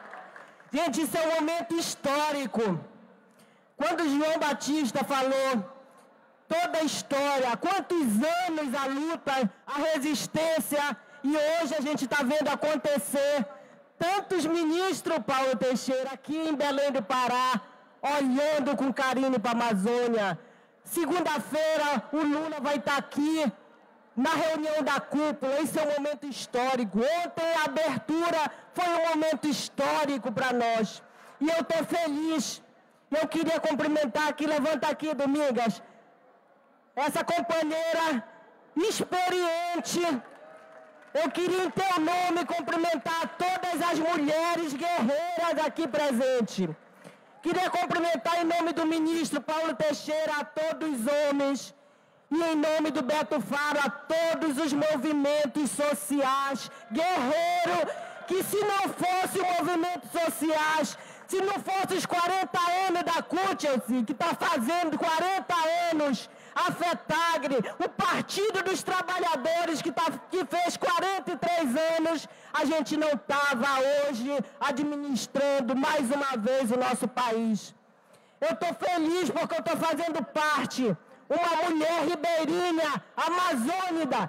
[SPEAKER 8] Gente, isso é um momento histórico. Quando João Batista falou toda a história, quantos anos a luta, a resistência, e hoje a gente está vendo acontecer tantos ministros, Paulo Teixeira, aqui em Belém do Pará, olhando com carinho para a Amazônia. Segunda-feira o Lula vai estar aqui na reunião da cúpula. Isso é um momento histórico. Ontem a abertura foi um momento histórico para nós. E eu estou feliz. Eu queria cumprimentar aqui, levanta aqui, Domingas, essa companheira experiente. Eu queria, em teu nome, cumprimentar todas as mulheres guerreiras aqui presentes. Queria cumprimentar em nome do ministro Paulo Teixeira a todos os homens e em nome do Beto Faro a todos os movimentos sociais guerreiros, que se não fosse o movimento sociais, se não fosse os quarenta anos da C U T, assim, que está fazendo quarenta anos, a FETAGRE, o Partido dos Trabalhadores, que, tá, que fez quarenta e três anos, a gente não estava hoje administrando mais uma vez o nosso país. Eu estou feliz porque eu estou fazendo parte, uma mulher ribeirinha, amazônida,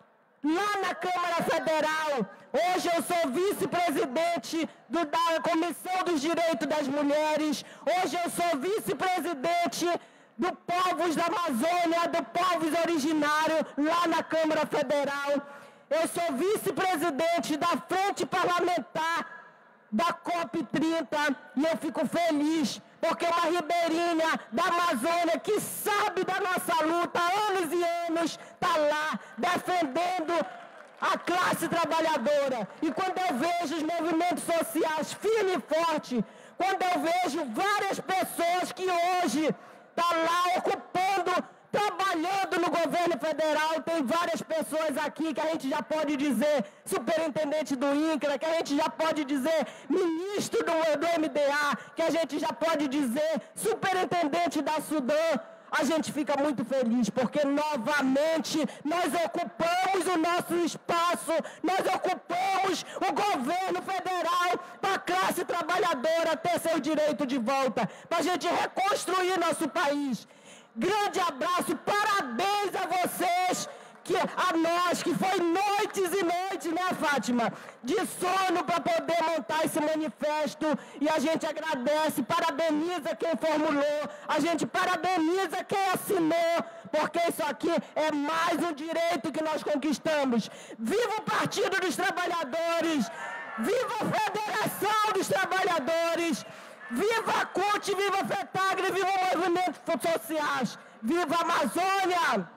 [SPEAKER 8] lá na Câmara Federal. Hoje eu sou vice-presidente da Comissão dos Direitos das Mulheres. Hoje eu sou vice-presidente do Povos da Amazônia, do Povos Originário, lá na Câmara Federal. Eu sou vice-presidente da Frente Parlamentar da COP trinta e eu fico feliz porque uma ribeirinha da Amazônia que sabe da nossa luta há anos e anos está lá defendendo a classe trabalhadora. E quando eu vejo os movimentos sociais firme e forte, quando eu vejo várias pessoas que hoje estão lá ocupando, trabalhando no governo federal, tem várias pessoas aqui que a gente já pode dizer superintendente do INCRA, que a gente já pode dizer ministro do, do M D A, que a gente já pode dizer superintendente da Sudã. A gente fica muito feliz, porque novamente nós ocupamos o nosso espaço, nós ocupamos o governo federal para a classe trabalhadora ter seu direito de volta, para a gente reconstruir nosso país. Grande abraço, parabéns a vocês, que, a nós, que foi noites e noites, né, Fátima, de sono para poder montar esse manifesto, e a gente agradece, parabeniza quem formulou, a gente parabeniza quem assinou, porque isso aqui é mais um direito que nós conquistamos. Viva o Partido dos Trabalhadores, viva a Federação dos Trabalhadores, viva a C U T, viva a FETAGRE, viva o movimento sociais, viva a Amazônia!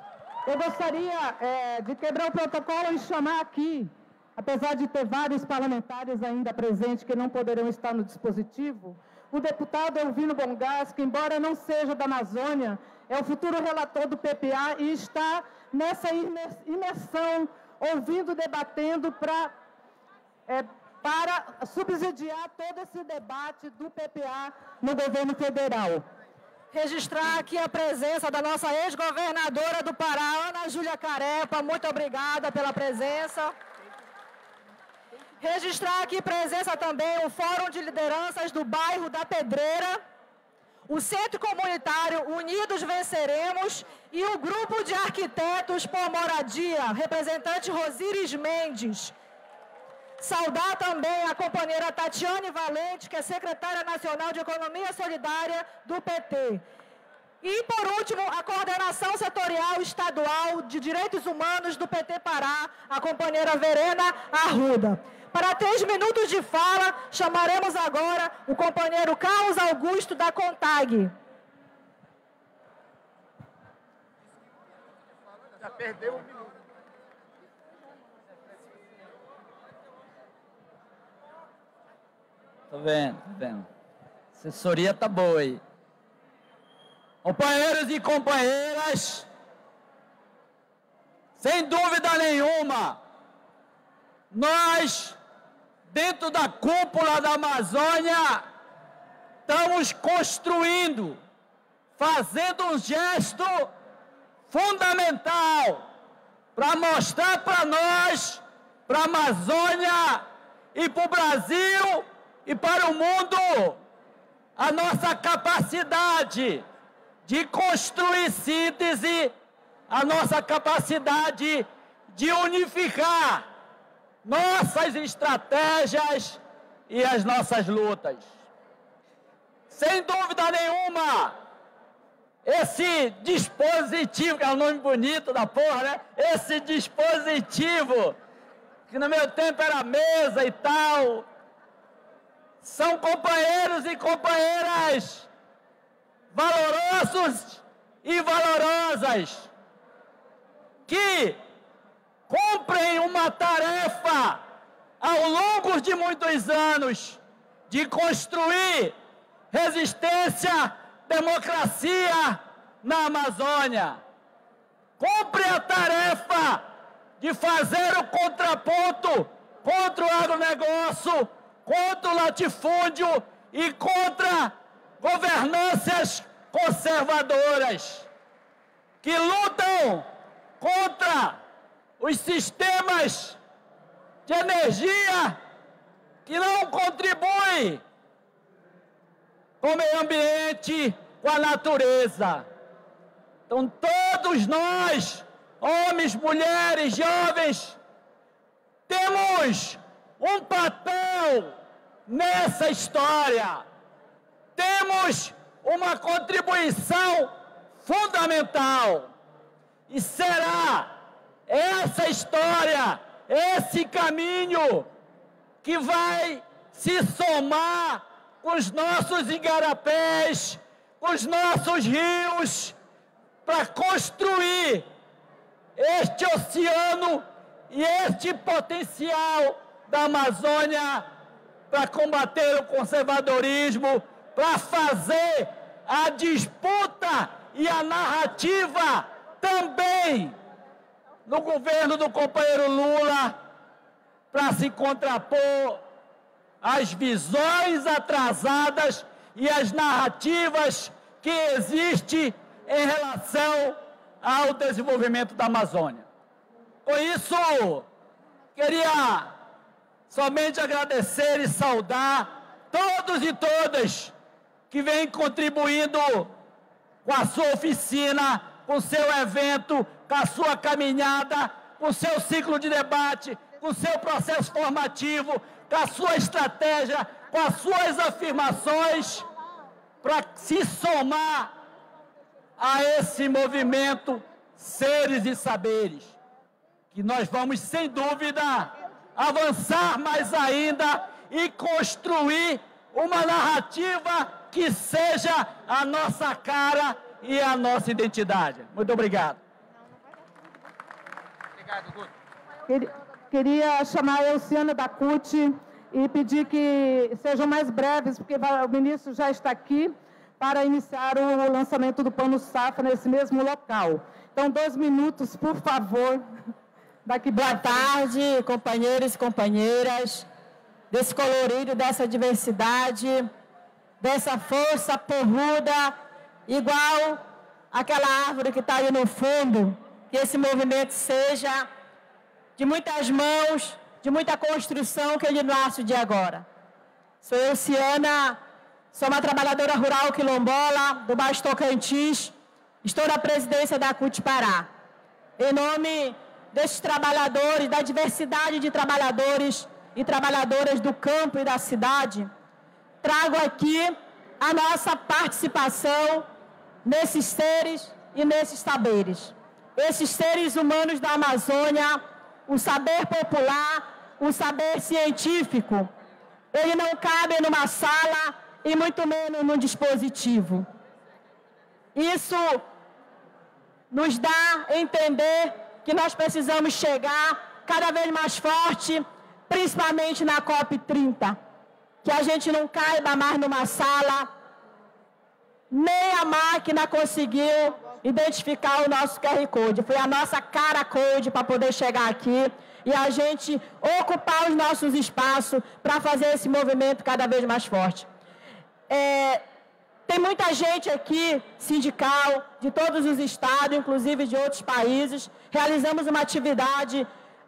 [SPEAKER 2] Eu gostaria é, de quebrar o protocolo e chamar aqui, apesar de ter vários parlamentares ainda presentes que não poderão estar no dispositivo, o deputado Elvino Bongás, que embora não seja da Amazônia, é o futuro relator do P P A e está nessa imersão, ouvindo, debatendo pra, é, para subsidiar todo esse debate do P P A no governo federal.
[SPEAKER 3] Registrar aqui a presença da nossa ex-governadora do Pará, Ana Júlia Carepa, muito obrigada pela presença. Registrar aqui presença também o Fórum de Lideranças do Bairro da Pedreira, o Centro Comunitário Unidos Venceremos e o Grupo de Arquitetos por Moradia, representante Rosíris Mendes. Saudar também a companheira Tatiane Valente, que é secretária nacional de Economia Solidária do P T. E, por último, a coordenação setorial estadual de direitos humanos do P T Pará, a companheira Verena Arruda. Para três minutos de fala, chamaremos agora o companheiro Carlos Augusto da CONTAG.
[SPEAKER 9] Já perdeu um minuto.
[SPEAKER 10] Tô vendo, tô vendo. A assessoria tá boa aí. Companheiros e companheiras, sem dúvida nenhuma, nós, dentro da cúpula da Amazônia, estamos construindo, fazendo um gesto fundamental para mostrar para nós para a Amazônia e para o Brasil e para o mundo a nossa capacidade de construir síntese, a nossa capacidade de unificar nossas estratégias e as nossas lutas. Sem dúvida nenhuma, esse dispositivo, que é um nome bonito da porra, né? Esse dispositivo, que no meu tempo era mesa e tal, são companheiros e companheiras valorosos e valorosas que cumprem uma tarefa ao longo de muitos anos de construir resistência, democracia na Amazônia. Cumpre a tarefa de fazer o contraponto contra o agronegócio, contra o latifúndio e contra governâncias conservadoras que lutam contra os sistemas de energia que não contribuem com o meio ambiente, com a natureza. Então, todos nós, homens, mulheres, jovens, temos um papel nessa história. Temos uma contribuição fundamental. E será essa história, esse caminho que vai se somar com os nossos igarapés, com os nossos rios, para construir este oceano e este potencial da Amazônia para combater o conservadorismo, para fazer a disputa e a narrativa também no governo do companheiro Lula, para se contrapor às visões atrasadas e às narrativas que existem em relação ao desenvolvimento da Amazônia. Por isso, queria somente agradecer e saudar todos e todas que vêm contribuindo com a sua oficina, com o seu evento, com a sua caminhada, com o seu ciclo de debate, com o seu processo formativo, com a sua estratégia, com as suas afirmações, para se somar a esse movimento Seres e Saberes, que nós vamos, sem dúvida, avançar mais ainda e construir uma narrativa que seja a nossa cara e a nossa identidade. Muito obrigado.
[SPEAKER 9] Obrigado, Guto.
[SPEAKER 2] Queria chamar a Elciana da C U T e pedir que sejam mais breves, porque o ministro já está aqui para iniciar o lançamento do Plano Safra nesse mesmo local. Então, dois minutos, por favor. Daqui
[SPEAKER 5] Boa tarde, companheiros e companheiras, desse colorido, dessa diversidade, dessa força porruda, igual aquela árvore que está ali no fundo, que esse movimento seja de muitas mãos, de muita construção, que ele nasce de agora. Sou Elciana, sou uma trabalhadora rural quilombola do Baixo Tocantins, estou na presidência da C U T Pará. Em nome desses trabalhadores, da diversidade de trabalhadores e trabalhadoras do campo e da cidade, trago aqui a nossa participação nesses seres e nesses saberes. Esses seres humanos da Amazônia, o saber popular, o saber científico, ele não cabe numa sala e muito menos num dispositivo. Isso nos dá a entender que nós precisamos chegar cada vez mais forte, principalmente na COP trinta, que a gente não caiba mais numa sala, nem a máquina conseguiu identificar o nosso Q R Code. Foi a nossa cara Code para poder chegar aqui e a gente ocupar os nossos espaços para fazer esse movimento cada vez mais forte. É, tem muita gente aqui, sindical, de todos os estados, inclusive de outros países. Realizamos uma atividade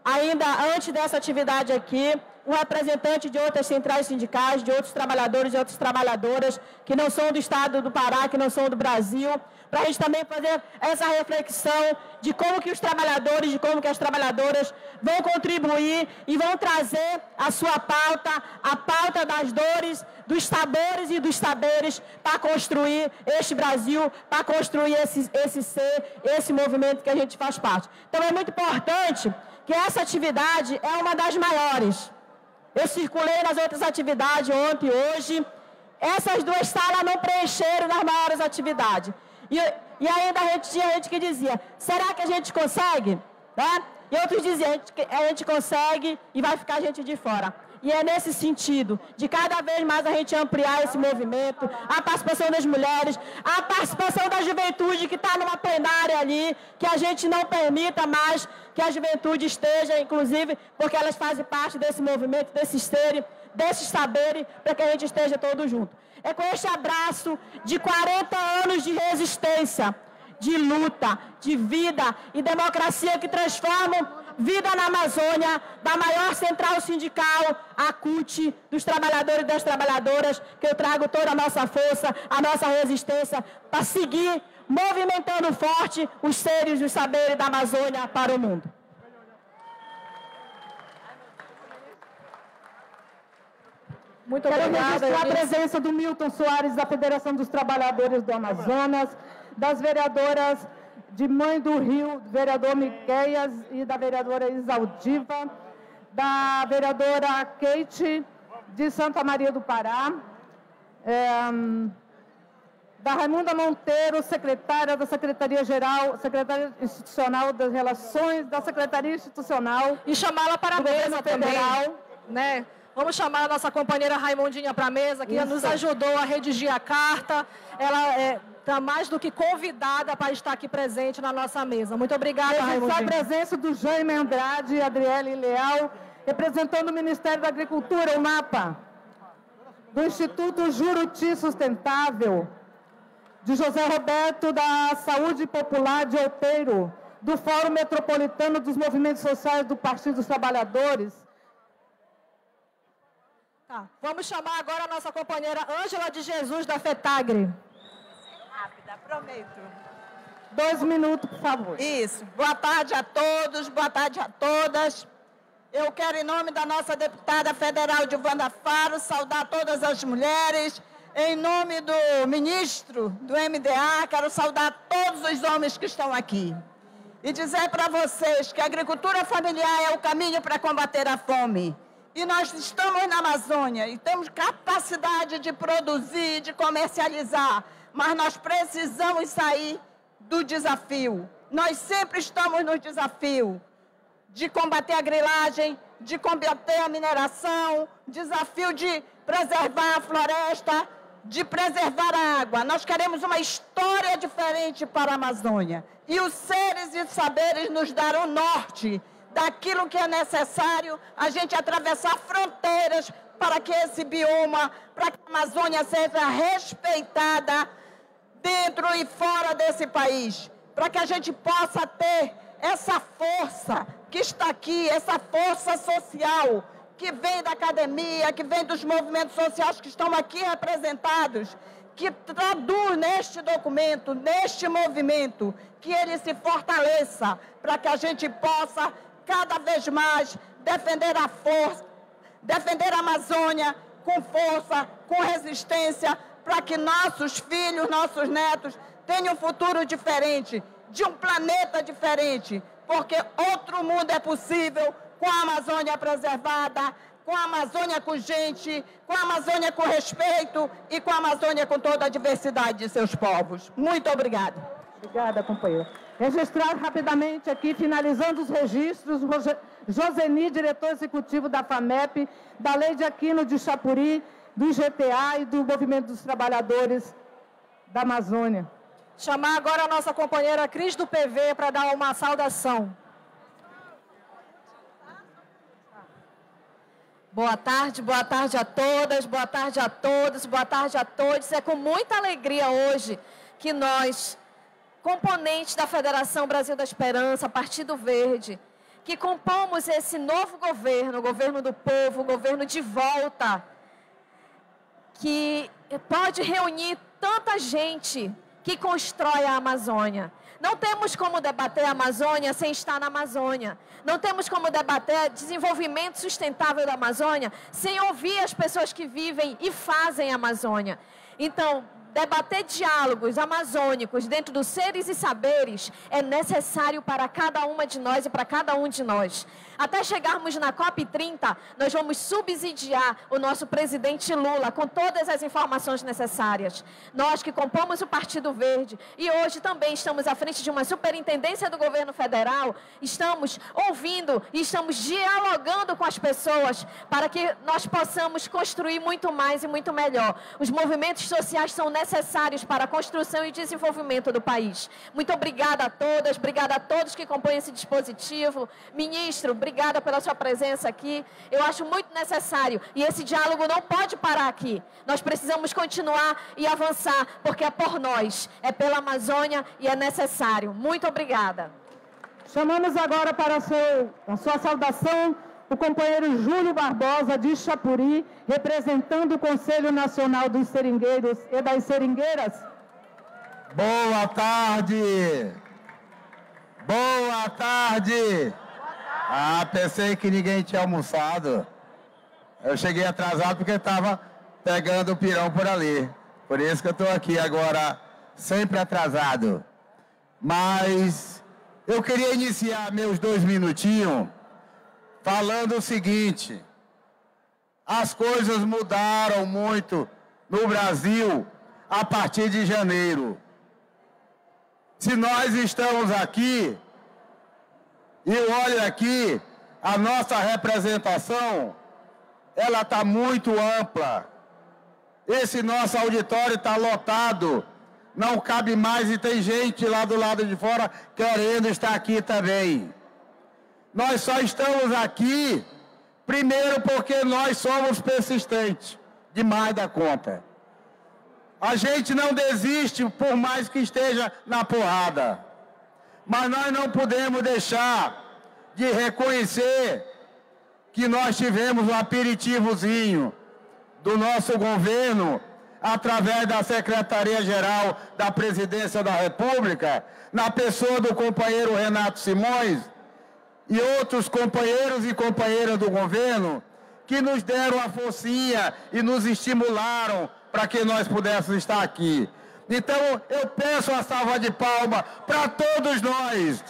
[SPEAKER 8] ainda antes dessa atividade aqui, um representante de outras centrais sindicais, de outros trabalhadores e outras trabalhadoras que não são do estado do Pará, que não são do Brasil, para a gente também fazer essa reflexão de como que os trabalhadores, de como que as trabalhadoras vão contribuir e vão trazer a sua pauta, a pauta das dores, dos sabores e dos saberes para construir este Brasil, para construir esse, esse ser, esse movimento que a gente faz parte. Então é muito importante que essa atividade é uma das maiores. Eu circulei nas outras atividades ontem e hoje. Essas duas salas não preencheram nas maiores atividades. E, e ainda a gente tinha gente que dizia, será que a gente consegue? Né? E outros diziam, a gente, a gente consegue e vai ficar gente de fora. E é nesse sentido, de cada vez mais a gente ampliar esse movimento, a participação das mulheres, a participação da juventude que está numa plenária ali, que a gente não permita mais que a juventude esteja, inclusive, porque elas fazem parte desse movimento, desses seres, desses saberes, para que a gente esteja todos juntos. É com este abraço de quarenta anos de resistência, de luta, de vida e democracia que transformam vida na Amazônia, da maior central sindical, a C U T, dos trabalhadores e das trabalhadoras, que eu trago toda a nossa força, a nossa resistência, para seguir movimentando forte os seres e os saberes da Amazônia para o mundo.
[SPEAKER 2] Muito obrigada. Quero registrar a presença do Milton Soares, da Federação dos Trabalhadores do Amazonas, das vereadoras de Mãe do Rio, vereador Miqueias e da vereadora Isaldiva, da vereadora Kate, de Santa Maria do Pará, é, da Raimunda Monteiro, secretária da Secretaria-Geral, secretária institucional das Relações, da Secretaria Institucional.
[SPEAKER 3] E chamá-la para a mesa
[SPEAKER 2] federal,
[SPEAKER 3] também, né? Vamos chamar a nossa companheira Raimundinha para a mesa, que Isso. nos ajudou a redigir a carta. Ela está é, mais do que convidada para estar aqui presente na nossa mesa. Muito obrigada, Raimundinha.
[SPEAKER 2] A presença do Jaime Andrade e Adriele Leal, representando o Ministério da Agricultura, o MAPA, do Instituto Juruti Sustentável, de José Roberto, da Saúde Popular de Outeiro, do Fórum Metropolitano dos Movimentos Sociais do Partido dos Trabalhadores.
[SPEAKER 3] Tá. Vamos chamar agora a nossa companheira Ângela de Jesus, da FETAGRE.
[SPEAKER 11] Rápida, prometo.
[SPEAKER 2] Dois minutos, por favor.
[SPEAKER 11] Isso. Boa tarde a todos, boa tarde a todas. Eu quero, em nome da nossa deputada federal, Dilvanda Faro, saudar todas as mulheres. Em nome do ministro do M D A, quero saudar todos os homens que estão aqui. E dizer para vocês que a agricultura familiar é o caminho para combater a fome. E nós estamos na Amazônia e temos capacidade de produzir, de comercializar, mas nós precisamos sair do desafio. Nós sempre estamos no desafio de combater a grilagem, de combater a mineração, desafio de preservar a floresta, de preservar a água. Nós queremos uma história diferente para a Amazônia. E os seres e saberes nos darão norte daquilo que é necessário a gente atravessar fronteiras para que esse bioma, para que a Amazônia seja respeitada dentro e fora desse país, para que a gente possa ter essa força que está aqui, essa força social que vem da academia, que vem dos movimentos sociais que estão aqui representados, que traduz neste documento, neste movimento, que ele se fortaleça para que a gente possa cada vez mais defender a força, defender a Amazônia com força, com resistência, para que nossos filhos, nossos netos tenham um futuro diferente, de um planeta diferente, porque outro mundo é possível com a Amazônia preservada, com a Amazônia com gente, com a Amazônia com respeito e com a Amazônia com toda a diversidade de seus povos. Muito obrigada.
[SPEAKER 2] Obrigada, companheira. Registrar rapidamente aqui, finalizando os registros, Joseni, diretor executivo da FAMEP, da Lei de Aquino de Chapuri, do I G T A e do Movimento dos Trabalhadores da Amazônia.
[SPEAKER 3] Chamar agora a nossa companheira Cris do P V para dar uma saudação.
[SPEAKER 12] Boa tarde, boa tarde a todas, boa tarde a todos, boa tarde a todos. É com muita alegria hoje que nós, componentes da Federação Brasil da Esperança, Partido Verde, que compomos esse novo governo, o governo do povo, o governo de volta, que pode reunir tanta gente que constrói a Amazônia. Não temos como debater a Amazônia sem estar na Amazônia. Não temos como debater desenvolvimento sustentável da Amazônia sem ouvir as pessoas que vivem e fazem a Amazônia. Então, debater diálogos amazônicos dentro dos seres e saberes é necessário para cada uma de nós e para cada um de nós. Até chegarmos na COP trinta, nós vamos subsidiar o nosso presidente Lula com todas as informações necessárias. Nós que compomos o Partido Verde e hoje também estamos à frente de uma superintendência do governo federal, estamos ouvindo e estamos dialogando com as pessoas para que nós possamos construir muito mais e muito melhor. Os movimentos sociais são necessários para a construção e desenvolvimento do país. Muito obrigada a todas, obrigada a todos que compõem esse dispositivo. Ministro, obrigada pela sua presença aqui. Eu acho muito necessário e esse diálogo não pode parar aqui. Nós precisamos continuar e avançar, porque é por nós, é pela Amazônia e é necessário. Muito obrigada.
[SPEAKER 2] Chamamos agora para a sua, a sua saudação o companheiro Júlio Barbosa de Chapuri, representando o Conselho Nacional dos Seringueiros e das Seringueiras.
[SPEAKER 6] Boa tarde! Boa tarde! Ah, pensei que ninguém tinha almoçado. Eu cheguei atrasado porque estava pegando o pirão por ali. Por isso que eu estou aqui agora, sempre atrasado. Mas eu queria iniciar meus dois minutinhos falando o seguinte: as coisas mudaram muito no Brasil a partir de janeiro. Se nós estamos aqui, e olha aqui, a nossa representação, ela está muito ampla. Esse nosso auditório está lotado, não cabe mais e tem gente lá do lado de fora querendo estar aqui também. Nós só estamos aqui, primeiro porque nós somos persistentes, demais da conta. A gente não desiste por mais que esteja na porrada. Mas nós não podemos deixar de reconhecer que nós tivemos um aperitivozinho do nosso governo, através da Secretaria-Geral da Presidência da República, na pessoa do companheiro Renato Simões, e outros companheiros e companheiras do governo que nos deram a forcinha e nos estimularam para que nós pudéssemos estar aqui. Então, eu peço uma salva de palmas para todos nós.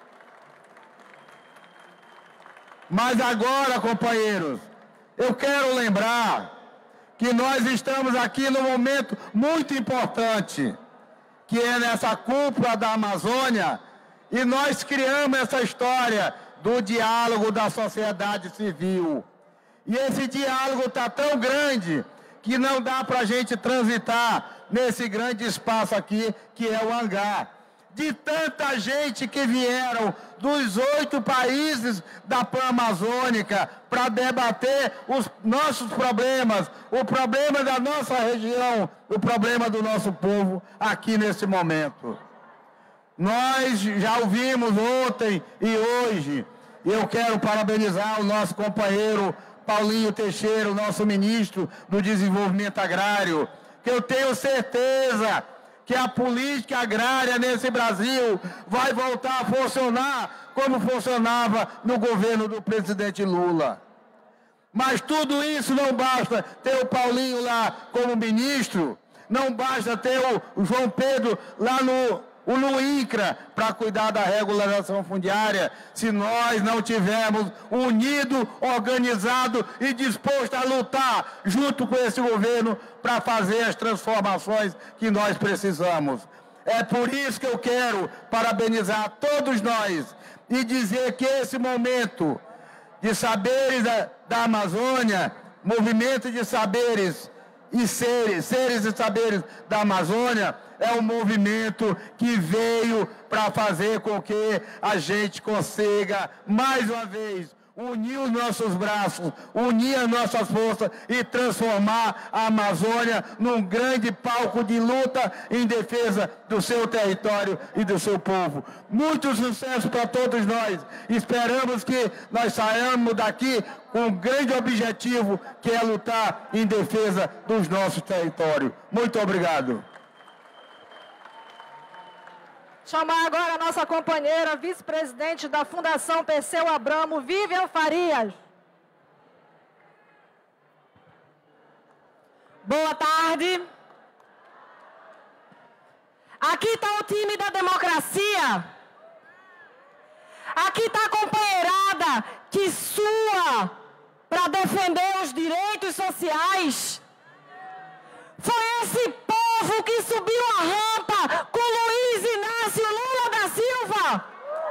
[SPEAKER 6] Mas agora, companheiros, eu quero lembrar que nós estamos aqui num momento muito importante, que é nessa cúpula da Amazônia, e nós criamos essa história do diálogo da sociedade civil. E esse diálogo está tão grande que não dá para a gente transitar nesse grande espaço aqui, que é o hangar. De tanta gente que vieram dos oito países da Pan-Amazônica para debater os nossos problemas, o problema da nossa região, o problema do nosso povo aqui nesse momento. Nós já ouvimos ontem e hoje, e eu quero parabenizar o nosso companheiro Paulinho Teixeira, o nosso ministro do Desenvolvimento Agrário, que eu tenho certeza que a política agrária nesse Brasil vai voltar a funcionar como funcionava no governo do presidente Lula. Mas tudo isso não basta ter o Paulinho lá como ministro, não basta ter o João Pedro lá no o no INCRA para cuidar da regularização fundiária, se nós não tivermos unido, organizado e disposto a lutar junto com esse governo para fazer as transformações que nós precisamos. É por isso que eu quero parabenizar todos nós e dizer que esse momento de saberes da, da Amazônia, movimento de saberes e seres, seres e saberes da Amazônia, é um movimento que veio para fazer com que a gente consiga, mais uma vez, unir os nossos braços, unir as nossas forças e transformar a Amazônia num grande palco de luta em defesa do seu território e do seu povo. Muito sucesso para todos nós. Esperamos que nós saiamos daqui com um grande objetivo, que é lutar em defesa dos nossos territórios. Muito obrigado.
[SPEAKER 3] Chamar agora a nossa companheira, vice-presidente da Fundação Perseu Abramo, Vivian Farias.
[SPEAKER 8] Boa tarde. Aqui está o time da democracia. Aqui está a companheirada que sua para defender os direitos sociais. Foi esse povo que subiu a rampa com Luiz Inácio Lula da Silva.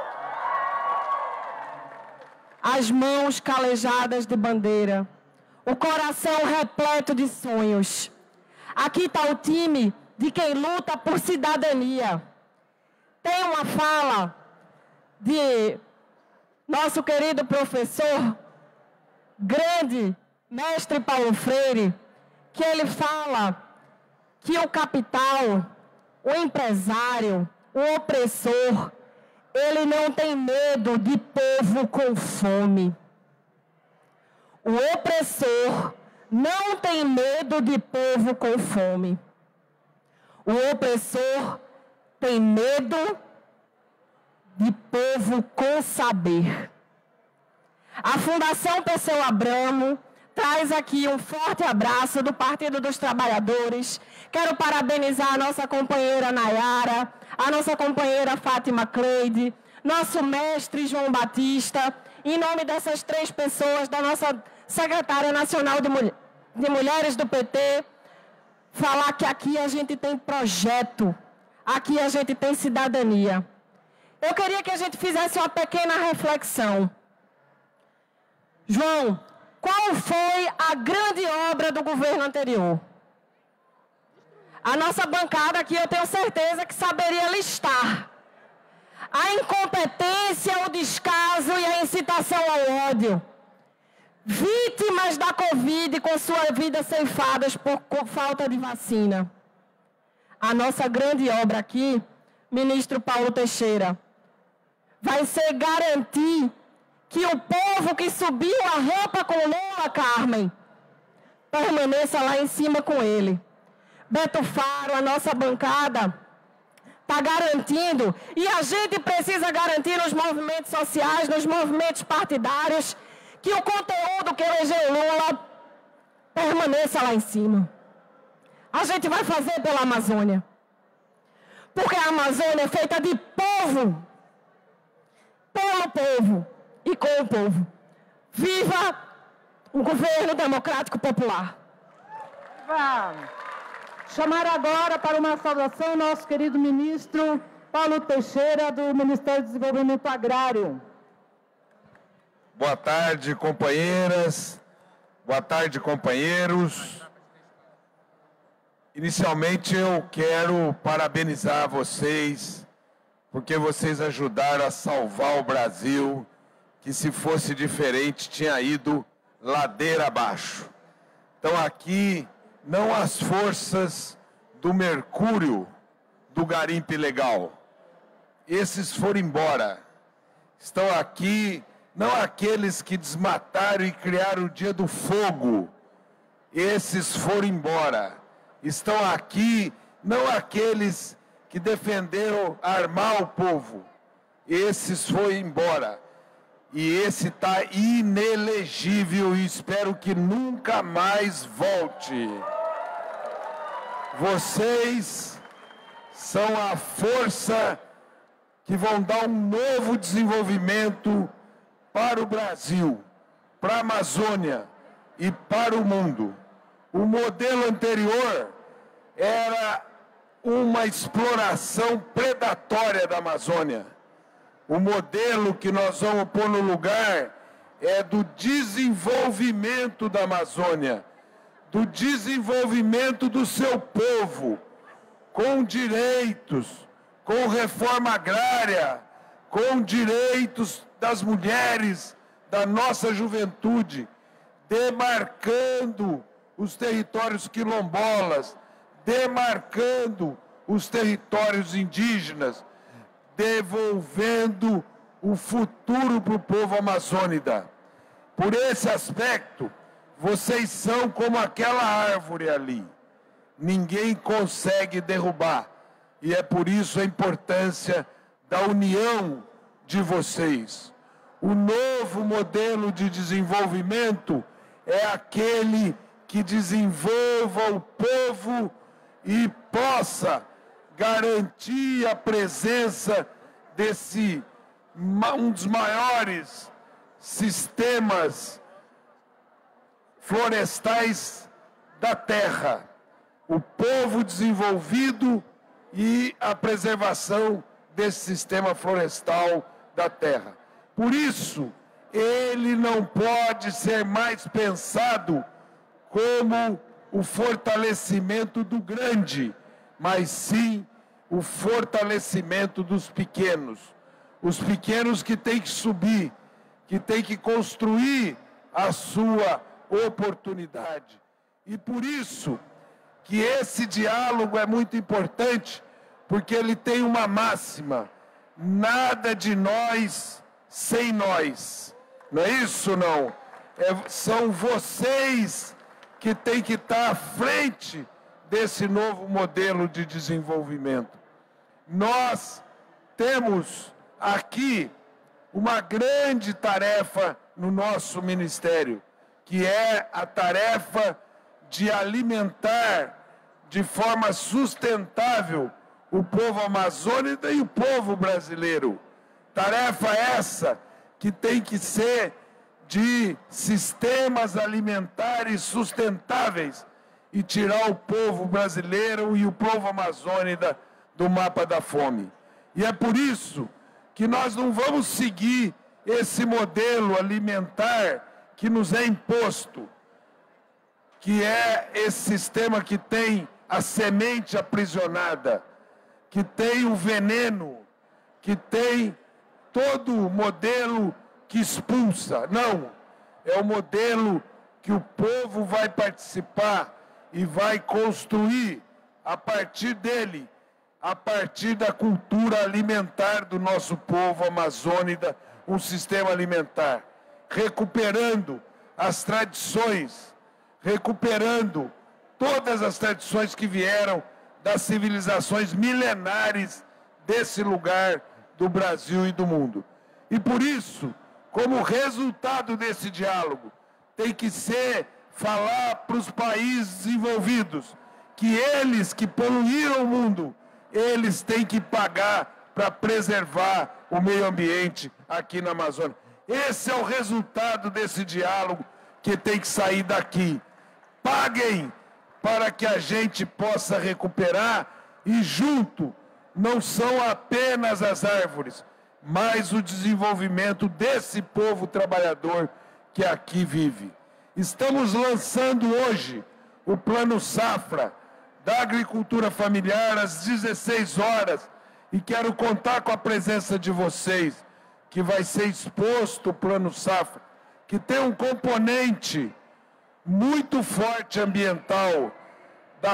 [SPEAKER 8] As mãos calejadas de bandeira, o coração repleto de sonhos. Aqui está o time de quem luta por cidadania. Tem uma fala de nosso querido professor, grande mestre Paulo Freire, que ele fala que o capital, o empresário, o opressor, ele não tem medo de povo com fome. O opressor não tem medo de povo com fome. O opressor tem medo de povo com saber. A Fundação Perseu Abramo traz aqui um forte abraço do Partido dos Trabalhadores. Quero parabenizar a nossa companheira Nayara, a nossa companheira Fátima Cleide, nosso mestre João Batista, em nome dessas três pessoas, da nossa secretária nacional de, Mul- de Mulheres do P T, falar que aqui a gente tem projeto, aqui a gente tem cidadania. Eu queria que a gente fizesse uma pequena reflexão. João, qual foi a grande obra do governo anterior? A nossa bancada aqui, eu tenho certeza que saberia listar a incompetência, o descaso e a incitação ao ódio. Vítimas da Covid com sua vida ceifadas por falta de vacina. A nossa grande obra aqui, ministro Paulo Teixeira, vai ser garantir que o povo que subiu a rampa com Lula, Carmen, permaneça lá em cima com ele. Beto Faro, a nossa bancada, está garantindo, e a gente precisa garantir nos movimentos sociais, nos movimentos partidários, que o conteúdo que elegeu Lula permaneça lá em cima. A gente vai fazer pela Amazônia. Porque a Amazônia é feita de povo, pelo povo e com o povo. Viva o governo democrático popular.
[SPEAKER 2] Viva! Chamar agora para uma saudação nosso querido ministro Paulo Teixeira, do Ministério do Desenvolvimento Agrário.
[SPEAKER 13] Boa tarde, companheiras. Boa tarde, companheiros. Inicialmente, eu quero parabenizar vocês, porque vocês ajudaram a salvar o Brasil, que se fosse diferente, tinha ido ladeira abaixo. Então, aqui, não as forças do mercúrio do garimpo ilegal. Esses foram embora. Estão aqui, não aqueles que desmataram e criaram o dia do fogo. Esses foram embora. Estão aqui, não aqueles que defenderam armar o povo. Esses foram embora. E esse está inelegível e espero que nunca mais volte. Vocês são a força que vão dar um novo desenvolvimento para o Brasil, para a Amazônia e para o mundo. O modelo anterior era uma exploração predatória da Amazônia. O modelo que nós vamos pôr no lugar é do desenvolvimento da Amazônia, do desenvolvimento do seu povo, com direitos, com reforma agrária, com direitos das mulheres, da nossa juventude, demarcando os territórios quilombolas, demarcando os territórios indígenas, devolvendo o futuro para o povo amazônida. Por esse aspecto, vocês são como aquela árvore ali. Ninguém consegue derrubar. E é por isso a importância da união de vocês. O novo modelo de desenvolvimento é aquele que desenvolva o povo e possa garantir a presença desse um dos maiores sistemas florestais da Terra. O povo desenvolvido e a preservação desse sistema florestal da Terra. Por isso, ele não pode ser mais pensado como o fortalecimento do grande, mas sim o fortalecimento dos pequenos. Os pequenos que têm que subir, que têm que construir a sua oportunidade. E por isso que esse diálogo é muito importante, porque ele tem uma máxima: nada de nós sem nós. Não é isso, não? É, são vocês que têm que estar à frente desse novo modelo de desenvolvimento. Nós temos aqui uma grande tarefa no nosso ministério, que é a tarefa de alimentar de forma sustentável o povo amazônida e o povo brasileiro. Tarefa essa que tem que ser de sistemas alimentares sustentáveis e tirar o povo brasileiro e o povo amazônida do mapa da fome. E é por isso que nós não vamos seguir esse modelo alimentar que nos é imposto, que é esse sistema que tem a semente aprisionada, que tem o veneno, que tem todo o modelo que expulsa. Não, é o modelo que o povo vai participar e vai construir a partir dele, a partir da cultura alimentar do nosso povo amazônida, um sistema alimentar, recuperando as tradições, recuperando todas as tradições que vieram das civilizações milenares desse lugar do Brasil e do mundo. E por isso, como resultado desse diálogo, tem que ser falar para os países desenvolvidos que eles que poluíram o mundo, eles têm que pagar para preservar o meio ambiente aqui na Amazônia. Esse é o resultado desse diálogo que tem que sair daqui. Paguem para que a gente possa recuperar e junto não são apenas as árvores, mas o desenvolvimento desse povo trabalhador que aqui vive. Estamos lançando hoje o Plano Safra da Agricultura Familiar às dezesseis horas e quero contar com a presença de vocês, que vai ser exposto o Plano Safra, que tem um componente muito forte ambiental, da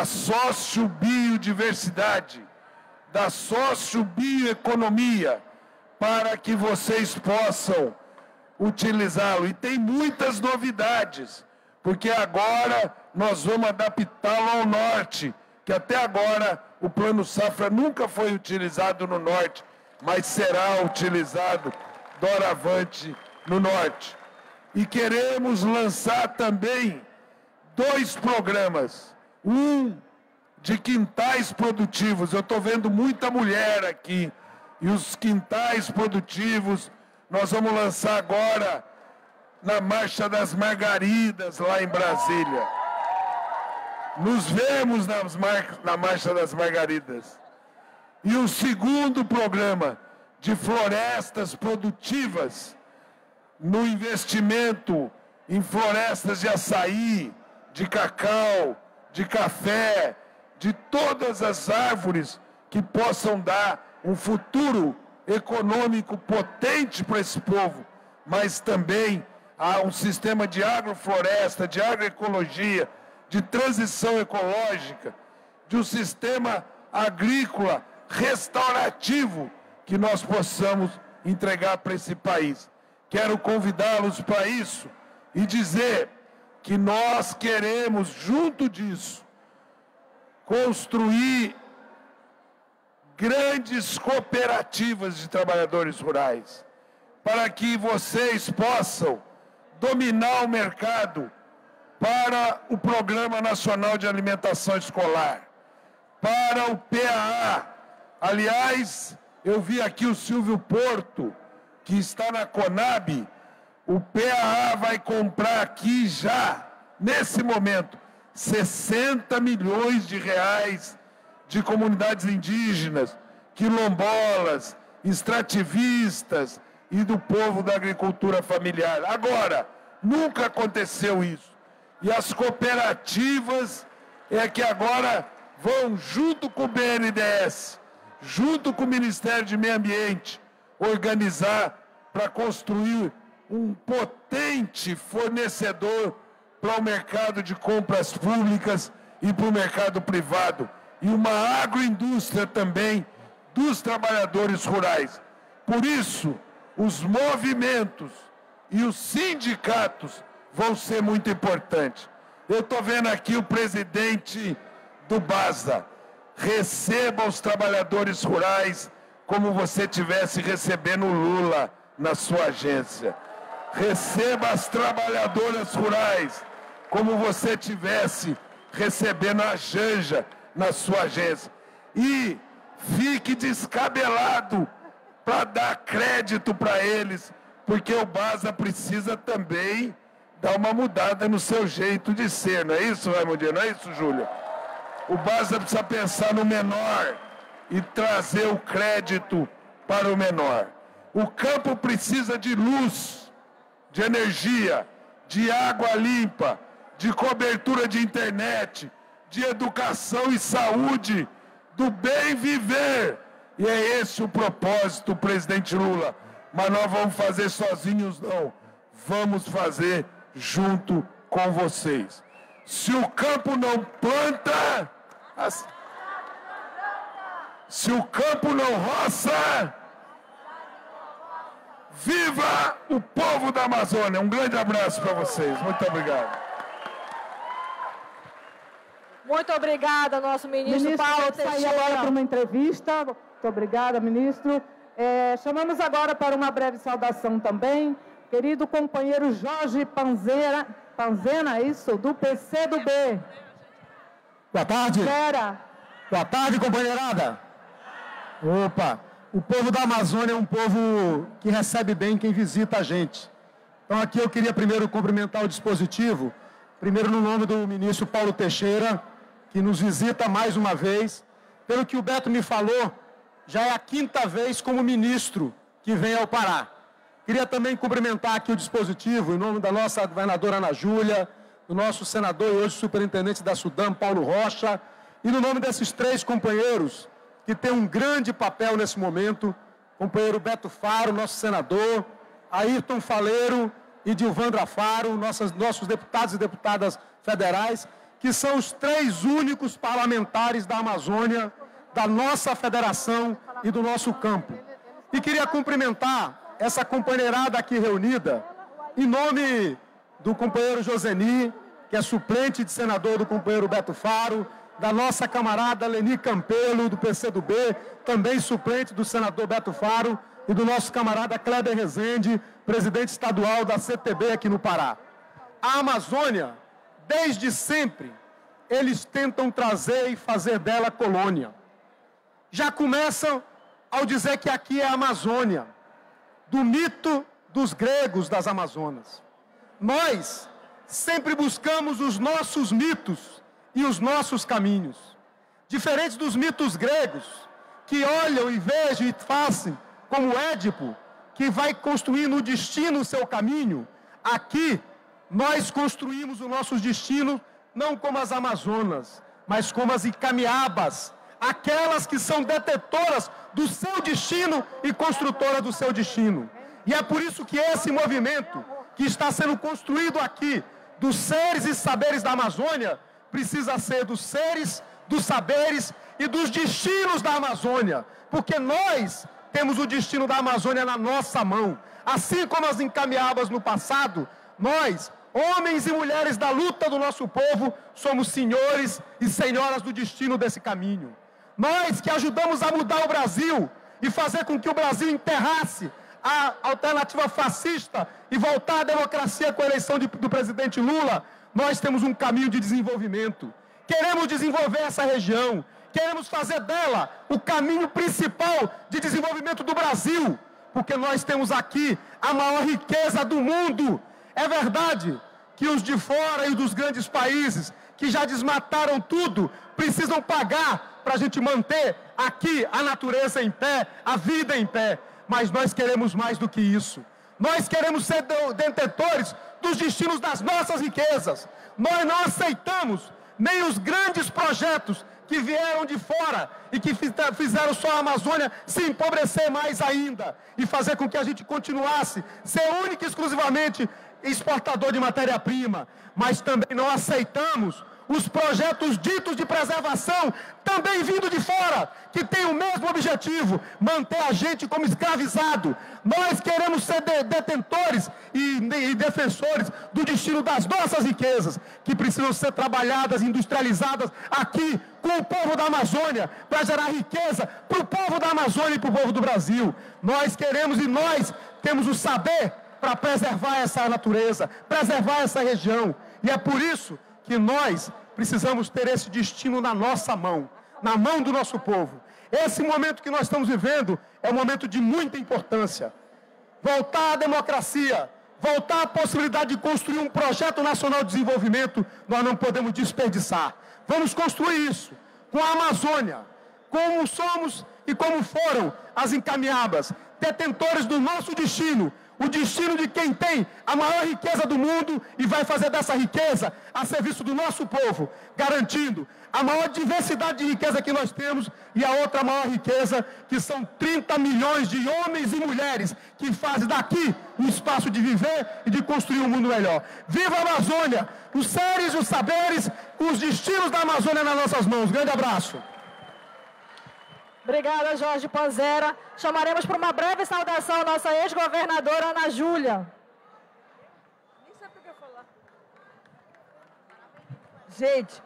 [SPEAKER 13] sociobiodiversidade, da sociobioeconomia, para que vocês possam utilizá-lo. E tem muitas novidades, porque agora nós vamos adaptá-lo ao norte, que até agora o Plano Safra nunca foi utilizado no norte, mas será utilizado doravante no norte. E queremos lançar também dois programas, um de quintais produtivos. Eu estou vendo muita mulher aqui, e os quintais produtivos nós vamos lançar agora na Marcha das Margaridas, lá em Brasília. Nos vemos nas mar... na Marcha das Margaridas. E o segundo programa de florestas produtivas, no investimento em florestas de açaí, de cacau, de café, de todas as árvores que possam dar um futuro econômico potente para esse povo, mas também a um sistema de agrofloresta, de agroecologia, de transição ecológica, de um sistema agrícola restaurativo que nós possamos entregar para esse país. Quero convidá-los para isso e dizer que nós queremos, junto disso, construir grandes cooperativas de trabalhadores rurais, para que vocês possam dominar o mercado para o Programa Nacional de Alimentação Escolar, para o P A A. Aliás, eu vi aqui o Silvio Porto, que está na Conab. O P A A vai comprar aqui já, nesse momento, sessenta milhões de reais de comunidades indígenas, quilombolas, extrativistas e do povo da agricultura familiar. Agora, nunca aconteceu isso. E as cooperativas é que agora vão, junto com o B N D E S, junto com o Ministério de Meio Ambiente, organizar para construir um potente fornecedor para o mercado de compras públicas e para o mercado privado. E uma agroindústria também dos trabalhadores rurais. Por isso, os movimentos e os sindicatos vão ser muito importantes. Eu estou vendo aqui o presidente do BASA. Receba os trabalhadores rurais como você estivesse recebendo o Lula na sua agência. Receba as trabalhadoras rurais como você estivesse recebendo a Janja na sua agência. E fique descabelado para dar crédito para eles, porque o BASA precisa também dar uma mudada no seu jeito de ser. Não é isso, Raimundinho? Não é isso, Júlia? O BASA precisa pensar no menor e trazer o crédito para o menor. O campo precisa de luz, de energia, de água limpa, de cobertura de internet, de educação e saúde, do bem viver. E é esse o propósito, presidente Lula. Mas nós vamos fazer sozinhos, não. Vamos fazer junto com vocês. Se o campo não planta, as... se o campo não roça, viva o povo da Amazônia. Um grande abraço para vocês. Muito obrigado.
[SPEAKER 3] Muito obrigada, nosso ministro,
[SPEAKER 2] ministro
[SPEAKER 3] Paulo
[SPEAKER 2] Teixeira.
[SPEAKER 3] Teixeira.
[SPEAKER 2] Agora para uma entrevista. Muito obrigada, ministro. É, chamamos agora para uma breve saudação também, querido companheiro Jorge Panzera, Panzena, isso, do P C do B.
[SPEAKER 14] Boa tarde.
[SPEAKER 2] Espera.
[SPEAKER 14] Boa tarde, companheirada. Opa, o povo da Amazônia é um povo que recebe bem quem visita a gente. Então aqui eu queria primeiro cumprimentar o dispositivo, primeiro no nome do ministro Paulo Teixeira, que nos visita mais uma vez. Pelo que o Beto me falou, já é a quinta vez como ministro que vem ao Pará. Queria também cumprimentar aqui o dispositivo, em nome da nossa governadora Ana Júlia, do nosso senador e hoje superintendente da Sudam, Paulo Rocha, e no nome desses três companheiros que têm um grande papel nesse momento, companheiro Beto Faro, nosso senador, Ayrton Faleiro e Dilvandra Faro, nossas, nossos deputados e deputadas federais, que são os três únicos parlamentares da Amazônia, da nossa federação e do nosso campo. E queria cumprimentar essa companheirada aqui reunida, em nome do companheiro Joseni, que é suplente de senador do companheiro Beto Faro, da nossa camarada Leni Campelo, do P C do B, também suplente do senador Beto Faro, e do nosso camarada Kleber Rezende, presidente estadual da C T B aqui no Pará. A Amazônia, desde sempre, eles tentam trazer e fazer dela colônia. Já começam ao dizer que aqui é a Amazônia, do mito dos gregos das Amazonas. Nós sempre buscamos os nossos mitos e os nossos caminhos. Diferentes dos mitos gregos, que olham e vejam e fazem, como Édipo, que vai construir no destino o seu caminho, aqui nós construímos o nosso destino não como as Amazonas, mas como as Icamiabas, aquelas que são detetoras do seu destino e construtoras do seu destino. E é por isso que esse movimento que está sendo construído aqui, dos seres e saberes da Amazônia, precisa ser dos seres, dos saberes e dos destinos da Amazônia. Porque nós temos o destino da Amazônia na nossa mão. Assim como as encaminhadas no passado, nós, homens e mulheres da luta do nosso povo, somos senhores e senhoras do destino desse caminho. Nós que ajudamos a mudar o Brasil e fazer com que o Brasil enterrasse a alternativa fascista e voltar à democracia com a eleição de, do presidente Lula, nós temos um caminho de desenvolvimento. Queremos desenvolver essa região, queremos fazer dela o caminho principal de desenvolvimento do Brasil, porque nós temos aqui a maior riqueza do mundo. É verdade que os de fora e dos grandes países que já desmataram tudo precisam pagar para a gente manter aqui a natureza em pé, a vida em pé. Mas nós queremos mais do que isso. Nós queremos ser detentores dos destinos das nossas riquezas. Nós não aceitamos nem os grandes projetos que vieram de fora e que fizeram só a Amazônia se empobrecer mais ainda e fazer com que a gente continuasse ser único e exclusivamente exportador de matéria-prima. Mas também não aceitamos os projetos ditos de preservação, também vindo de fora, que tem o mesmo objetivo, manter a gente como escravizado. Nós queremos ser de, detentores e, e defensores do destino das nossas riquezas, que precisam ser trabalhadas, industrializadas aqui, com o povo da Amazônia, para gerar riqueza para o povo da Amazônia e para o povo do Brasil. Nós queremos e nós temos o saber para preservar essa natureza, preservar essa região. E é por isso que nós precisamos ter esse destino na nossa mão, na mão do nosso povo. Esse momento que nós estamos vivendo é um momento de muita importância. Voltar à democracia, voltar à possibilidade de construir um projeto nacional de desenvolvimento, nós não podemos desperdiçar. Vamos construir isso com a Amazônia, como somos e como foram as encaminhadas, detentores do nosso destino, o destino de quem tem a maior riqueza do mundo e vai fazer dessa riqueza a serviço do nosso povo, garantindo a maior diversidade de riqueza que nós temos e a outra maior riqueza, que são trinta milhões de homens e mulheres que fazem daqui um espaço de viver e de construir um mundo melhor. Viva a Amazônia! Os seres e os saberes, os destinos da Amazônia nas nossas mãos. Grande abraço!
[SPEAKER 3] Obrigada, Jorge Panzera. Chamaremos para uma breve saudação a nossa ex-governadora Ana Júlia. Nem sei o que eu falar.
[SPEAKER 8] Gente,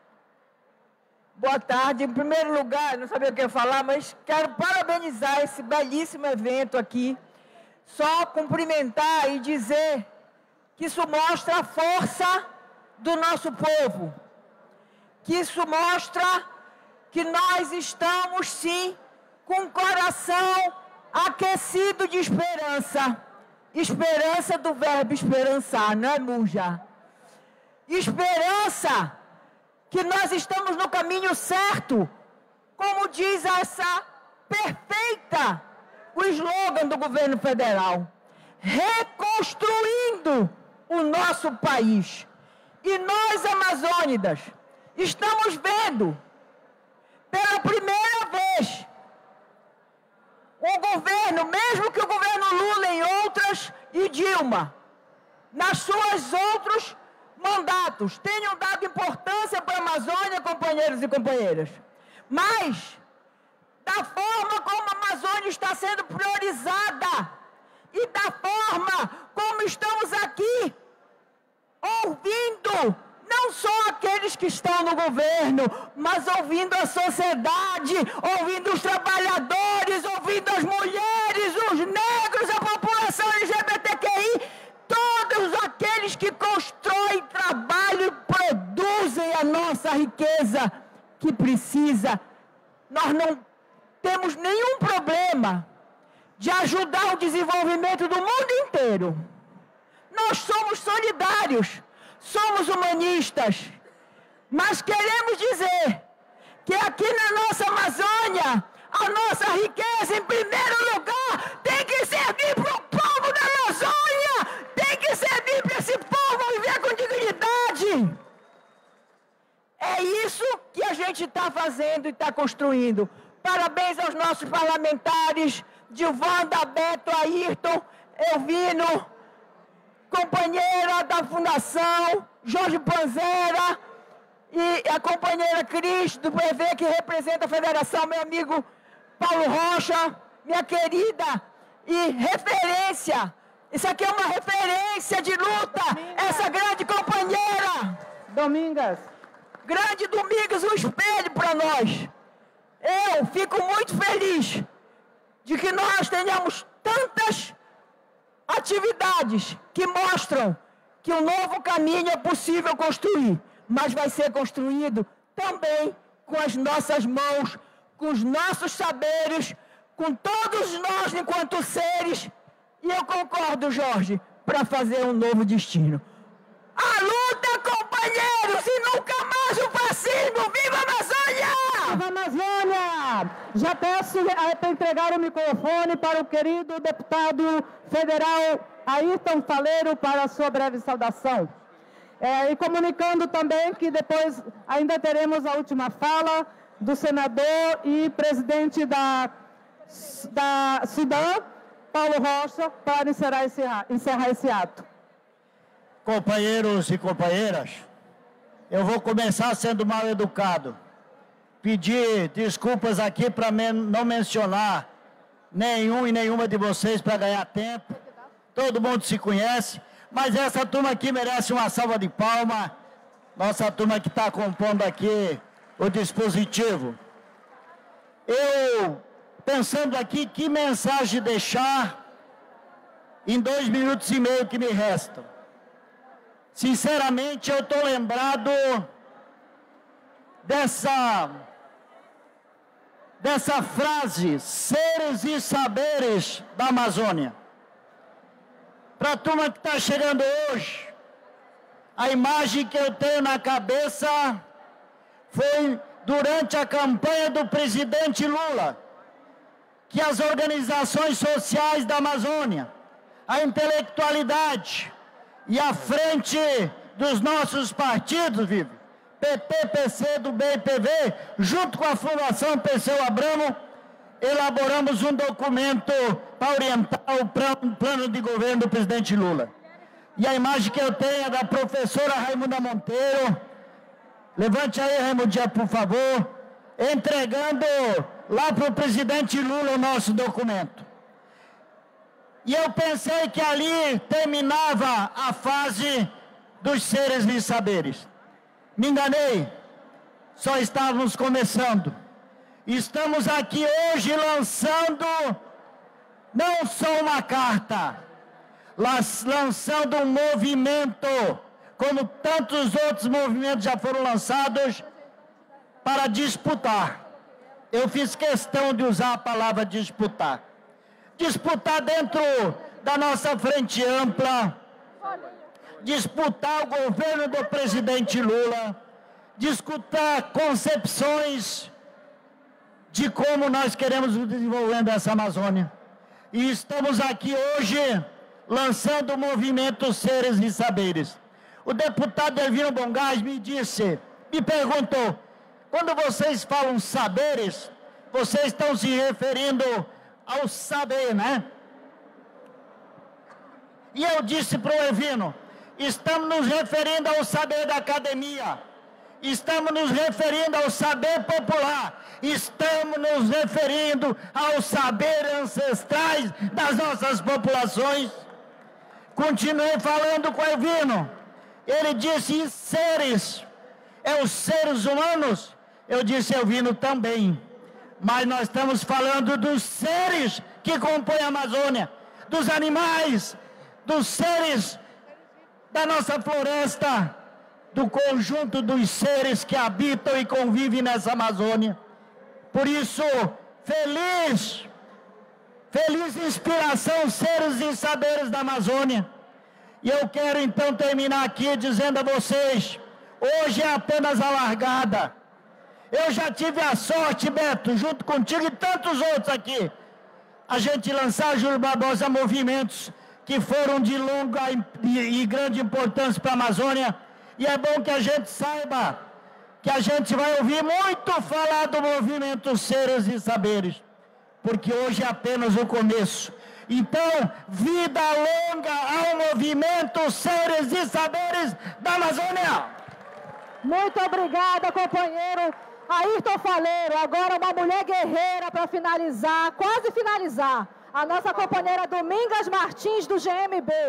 [SPEAKER 8] boa tarde. Em primeiro lugar, não sabia o que eu ia falar, mas quero parabenizar esse belíssimo evento aqui. Só cumprimentar e dizer que isso mostra a força do nosso povo. Que isso mostra que nós estamos, sim, com o coração aquecido de esperança. Esperança do verbo esperançar, não é, Muja? Esperança que nós estamos no caminho certo, como diz essa perfeita, o slogan do governo federal. Reconstruindo o nosso país. E nós, amazônidas, estamos vendo pela primeira vez, o governo, mesmo que o governo Lula em outras e Dilma, nas suas outros mandatos, tenham dado importância para a Amazônia, companheiros e companheiras. Mas, da forma como a Amazônia está sendo priorizada e da forma como estamos aqui, ouvindo não só aqueles que estão no governo, mas ouvindo a sociedade, ouvindo os trabalhadores, ouvindo as mulheres, os negros, a população L G B T Q I, todos aqueles que constroem trabalho e produzem a nossa riqueza que precisa. Nós não temos nenhum problema de ajudar o desenvolvimento do mundo inteiro. Nós somos solidários. Somos humanistas, mas queremos dizer que aqui na nossa Amazônia, a nossa riqueza, em primeiro lugar, tem que servir para o povo da Amazônia, tem que servir para esse povo viver com dignidade. É isso que a gente está fazendo e está construindo. Parabéns aos nossos parlamentares, Gilvanda, Beto, Ayrton, Elvino, companheira da Fundação, Jorge Panzera, e a companheira Cris, do P V, que representa a Federação, meu amigo Paulo Rocha, minha querida e referência. Isso aqui é uma referência de luta, Domingas. Essa grande companheira.
[SPEAKER 2] Domingas.
[SPEAKER 8] Grande Domingas, um espelho para nós. Eu fico muito feliz de que nós tenhamos tantas atividades que mostram que um novo caminho é possível construir, mas vai ser construído também com as nossas mãos, com os nossos saberes, com todos nós enquanto seres. E eu concordo, Jorge, para fazer um novo destino. A luta, companheiros, e nunca mais o fascismo! Viva a Amazônia!
[SPEAKER 2] Viva a Amazônia! Já peço para entregar o microfone para o querido deputado federal Ayrton Faleiro para a sua breve saudação. É, e comunicando também que depois ainda teremos a última fala do senador e presidente da, da Sudã, Paulo Rocha, para encerrar esse, encerrar esse ato.
[SPEAKER 15] Companheiros e companheiras, eu vou começar sendo mal educado. Pedir desculpas aqui para men não mencionar nenhum e nenhuma de vocês para ganhar tempo. Todo mundo se conhece, mas essa turma aqui merece uma salva de palmas. Nossa turma que está compondo aqui o dispositivo. Eu, pensando aqui, que mensagem deixar em dois minutos e meio que me restam. Sinceramente, eu estou lembrado dessa, dessa frase, seres e saberes da Amazônia. Para a turma que está chegando hoje, a imagem que eu tenho na cabeça foi durante a campanha do presidente Lula, que as organizações sociais da Amazônia, a intelectualidade e a frente dos nossos partidos, vive, P T, P C, do B e P V, junto com a Fundação Perseu Abramo, elaboramos um documento para orientar o plano de governo do presidente Lula. E a imagem que eu tenho é da professora Raimunda Monteiro. Levante aí, Raimundinha, por favor, entregando lá para o presidente Lula o nosso documento. E eu pensei que ali terminava a fase dos seres e saberes. Me enganei, só estávamos começando. Estamos aqui hoje lançando não só uma carta, lançando um movimento, como tantos outros movimentos já foram lançados, para disputar. Eu fiz questão de usar a palavra disputar. Disputar dentro da nossa frente ampla, disputar o governo do presidente Lula, disputar concepções de como nós queremos desenvolvendo essa Amazônia. E estamos aqui hoje lançando o movimento Seres e Saberes. O deputado Elvino Bongás me disse, me perguntou, quando vocês falam saberes, vocês estão se referindo ao saber, né? E eu disse para o Elvino, estamos nos referindo ao saber da academia, estamos nos referindo ao saber popular, estamos nos referindo ao saber ancestrais das nossas populações. Continuei falando com o Elvino, ele disse, e seres, é os seres humanos? Eu disse, Elvino, também. Mas nós estamos falando dos seres que compõem a Amazônia, dos animais, dos seres da nossa floresta, do conjunto dos seres que habitam e convivem nessa Amazônia. Por isso, feliz, feliz inspiração, seres e saberes da Amazônia. E eu quero então terminar aqui dizendo a vocês, hoje é apenas a largada. Eu já tive a sorte, Beto, junto contigo e tantos outros aqui, a gente lançar, Júlio Barbosa, movimentos que foram de longa e grande importância para a Amazônia. E é bom que a gente saiba que a gente vai ouvir muito falar do movimento Seres e Saberes, porque hoje é apenas o começo. Então, vida longa ao movimento Seres e Saberes da Amazônia.
[SPEAKER 3] Muito obrigada, companheiro Ayrton Faleiro. Agora uma mulher guerreira para finalizar, quase finalizar. A nossa companheira Domingas Martins, do G M B.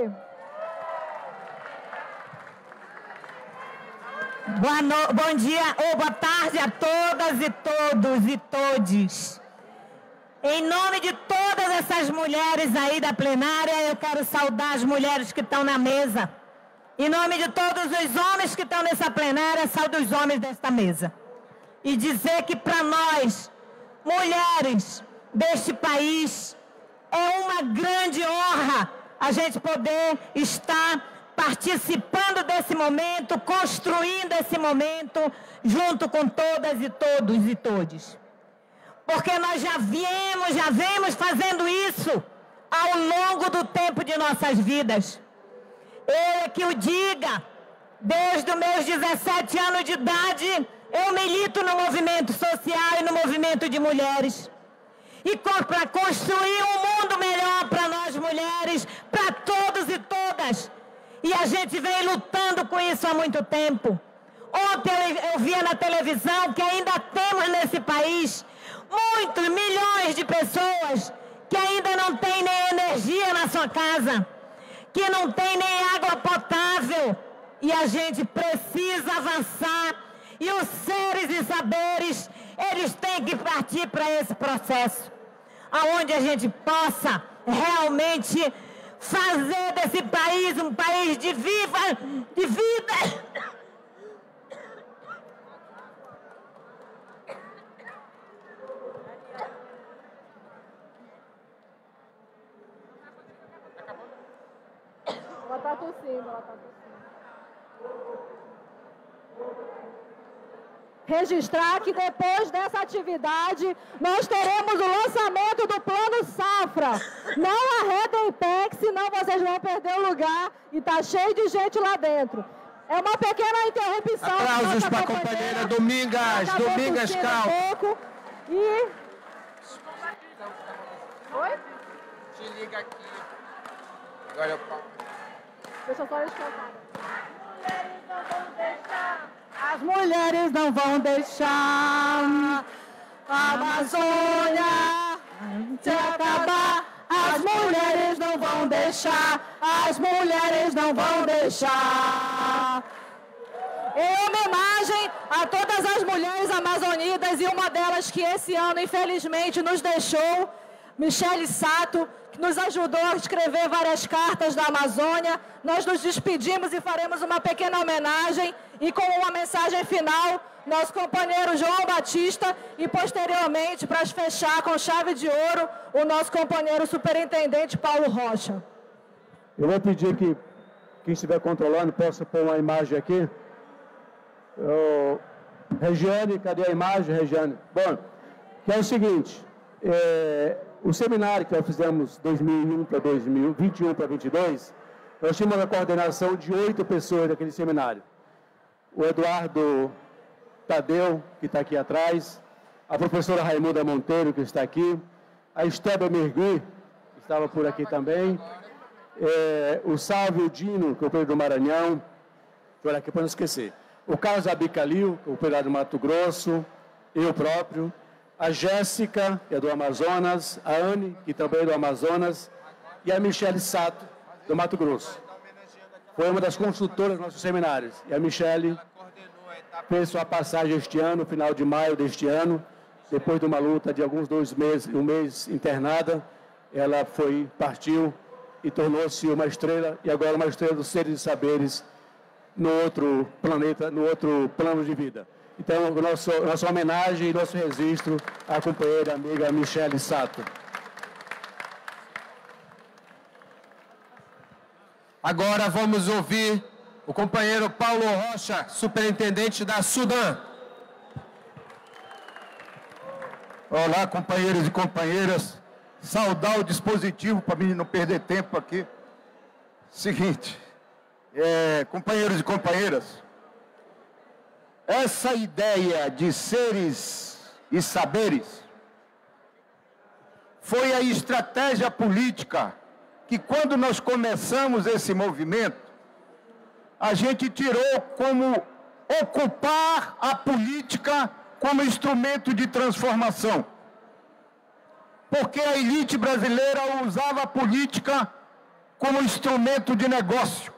[SPEAKER 16] Boa no... Bom dia ou boa tarde a todas e todos e todes. Em nome de todas essas mulheres aí da plenária, eu quero saudar as mulheres que estão na mesa. Em nome de todos os homens que estão nessa plenária, saúdo os homens desta mesa. E dizer que para nós, mulheres deste país, é uma grande honra a gente poder estar participando desse momento, construindo esse momento, junto com todas e todos e todes. Porque nós já viemos, já vemos fazendo isso ao longo do tempo de nossas vidas. Eu é que o diga, desde os meus dezessete anos de idade, eu milito no movimento social e no movimento de mulheres. E para construir um mundo melhor para nós mulheres, para todos e todas. E a gente vem lutando com isso há muito tempo. Ontem eu via na televisão que ainda temos nesse país muitos milhões de pessoas que ainda não têm nem energia na sua casa, que não tem nem água potável. E a gente precisa avançar. E os seres e saberes, eles têm que partir para esse processo, aonde a gente possa realmente fazer desse país um país de viva, de vida.
[SPEAKER 3] Ela está tossindo, ela está tossindo. Registrar que depois dessa atividade nós teremos o lançamento do Plano Safra. Não arredem pé, senão vocês vão perder o lugar e está cheio de gente lá dentro. É uma pequena interrupção.
[SPEAKER 6] Aplausos para a companheira Domingas, Domingas Cal.
[SPEAKER 3] Um e... Oi?
[SPEAKER 9] Te liga aqui. Agora eu falo.
[SPEAKER 3] Deixa eu só descansar.
[SPEAKER 2] As mulheres não vão deixar a Amazônia se acabar. As mulheres não vão deixar. As mulheres não vão deixar. Em homenagem a todas as mulheres amazonidas e uma delas que esse ano, infelizmente, nos deixou, Michele Sato, que nos ajudou a escrever várias cartas da Amazônia. Nós nos despedimos e faremos uma pequena homenagem e com uma mensagem final, nosso companheiro João Batista e posteriormente, para fechar com chave de ouro, o nosso companheiro superintendente Paulo Rocha.
[SPEAKER 1] Eu vou pedir que quem estiver controlando possa pôr uma imagem aqui. Eu... Regiane, cadê a imagem, Regiane? Bom, que é o seguinte, é... o seminário que nós fizemos dois mil e um para dois mil, vinte e um para vinte e dois, nós tínhamos a coordenação de oito pessoas daquele seminário. O Eduardo Tadeu, que está aqui atrás, a professora Raimunda Monteiro, que está aqui, a Esteba Mergui, que estava por aqui também, é, o Sávio Dino, que é o Pedro do Maranhão, deixa eu olhar aqui para não esquecer, o Carlos Abicalil, que é o Pedro do Mato Grosso, eu próprio, a Jéssica, que é do Amazonas, a Anne, que também é do Amazonas, e a Michele Sato, do Mato Grosso. Foi uma das consultoras dos nossos seminários. E a Michele fez sua passagem este ano, final de maio deste ano, depois de uma luta de alguns dois meses, um mês internada, ela foi, partiu e tornou-se uma estrela, e agora uma estrela dos seres e saberes no outro planeta, no outro plano de vida. Então, nosso, nossa homenagem e nosso registro à companheira amiga Michele Sato.
[SPEAKER 6] Agora vamos ouvir o companheiro Paulo Rocha, superintendente da Sudã.
[SPEAKER 14] Olá, companheiros e companheiras. Saudar o dispositivo para mim não perder tempo aqui. Seguinte, é, companheiros e companheiras, essa ideia de seres e saberes
[SPEAKER 6] foi a estratégia política que, quando nós começamos esse movimento, a gente tirou como ocupar a política como instrumento de transformação. Porque a elite brasileira usava a política como instrumento de negócio,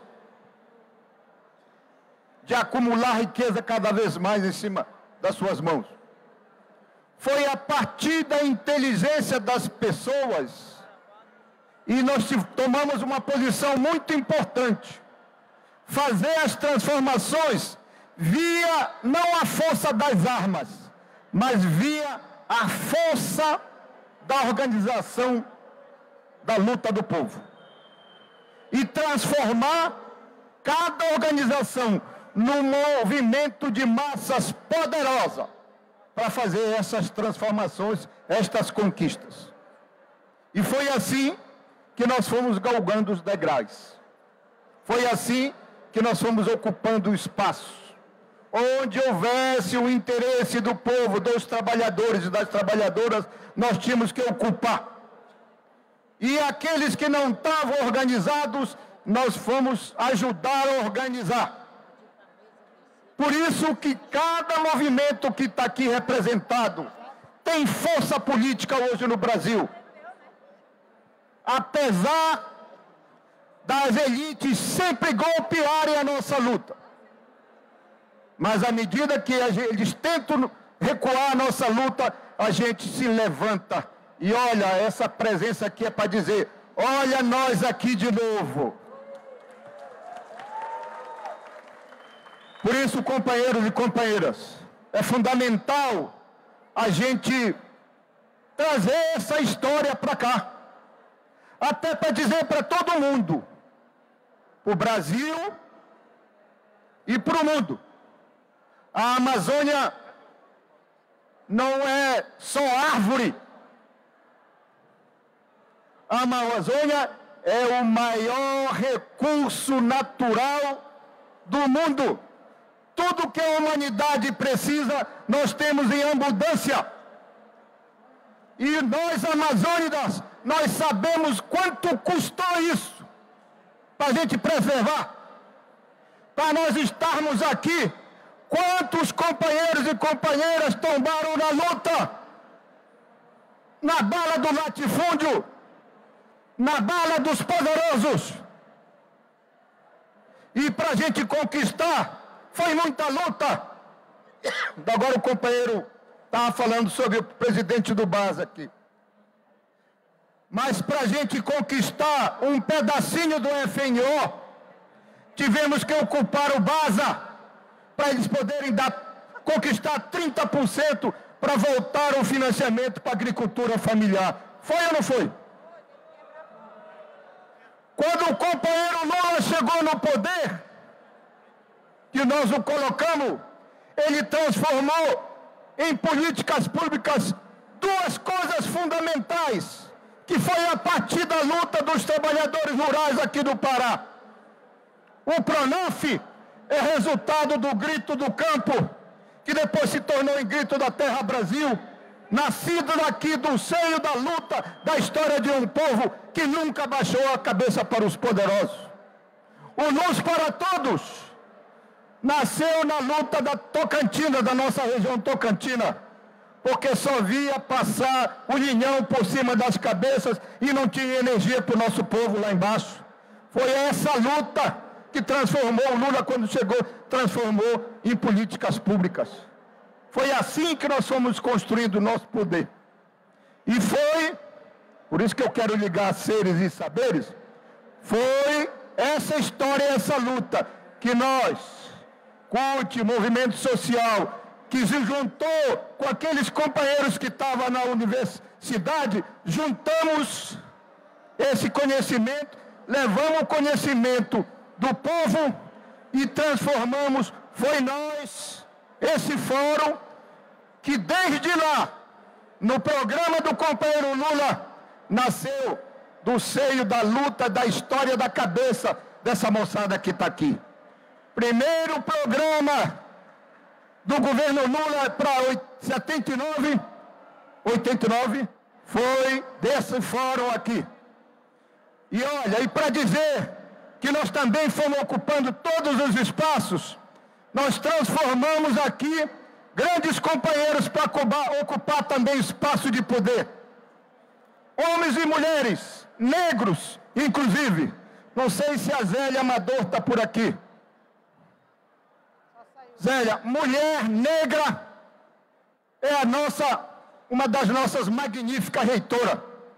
[SPEAKER 6] de acumular riqueza cada vez mais em cima das suas mãos. Foi a partir da inteligência das pessoas e nós tomamos uma posição muito importante. Fazer as transformações via não a força das armas, mas via a força da organização da luta do povo. E transformar cada organização num movimento de massas poderosa para fazer essas transformações, estas conquistas. E foi assim que nós fomos galgando os degraus. Foi assim que nós fomos ocupando o espaço. Onde houvesse o interesse do povo, dos trabalhadores e das trabalhadoras, nós tínhamos que ocupar. E aqueles que não estavam organizados, nós fomos ajudar a organizar. Por isso que cada movimento que está aqui representado tem força política hoje no Brasil. Apesar das elites sempre golpearem a nossa luta. Mas à medida que eles tentam recuar a nossa luta, a gente se levanta. E olha, essa presença aqui é para dizer, olha nós aqui de novo. Por isso, companheiros e companheiras, é fundamental a gente trazer essa história para cá. Até para dizer para todo mundo, para o Brasil e para o mundo. A Amazônia não é só árvore. A Amazônia é o maior recurso natural do mundo. Tudo que a humanidade precisa, nós temos em abundância. E nós, amazônidas, nós sabemos quanto custou isso para a gente preservar. Para nós estarmos aqui, quantos companheiros e companheiras tombaram na luta, na bala do latifúndio, na bala dos poderosos. E para a gente conquistar, foi muita luta. Agora o companheiro estava falando sobre o presidente do B A S aqui. Mas para a gente conquistar um pedacinho do F N O, tivemos que ocupar o BASA, para eles poderem dar, conquistar trinta por cento para voltar o financiamento para a agricultura familiar. Foi ou não foi? Quando o companheiro Lula chegou no poder, que nós o colocamos, ele transformou em políticas públicas duas coisas fundamentais, que foi a partir da luta dos trabalhadores rurais aqui do Pará. O PRONAF é resultado do Grito do Campo, que depois se tornou em Grito da Terra Brasil, nascido daqui do seio da luta da história de um povo que nunca baixou a cabeça para os poderosos. O Luz para Todos nasceu na luta da Tocantina, da nossa região tocantina, porque só via passar o linhão por cima das cabeças e não tinha energia para o nosso povo lá embaixo. Foi essa luta que transformou, o Lula quando chegou, transformou em políticas públicas. Foi assim que nós fomos construindo o nosso poder. E foi, por isso que eu quero ligar seres e saberes, foi essa história, essa luta, que nós, C U T, movimento social, que se juntou com aqueles companheiros que estavam na universidade, juntamos esse conhecimento, levamos o conhecimento do povo e transformamos, foi nós, esse fórum, que desde lá, no programa do companheiro Lula, nasceu do seio da luta, da história da cabeça dessa moçada que está aqui. Primeiro programa do governo Lula para setenta e nove, oitenta e nove,
[SPEAKER 14] foi desse fórum aqui. E olha, e para dizer que nós também fomos ocupando todos os espaços, nós transformamos aqui grandes companheiros para ocupar, ocupar também espaço de poder. Homens e mulheres, negros, inclusive. Não sei se a Zélia Amador está por aqui. Zélia, mulher negra é a nossa, uma das nossas magníficas reitoras.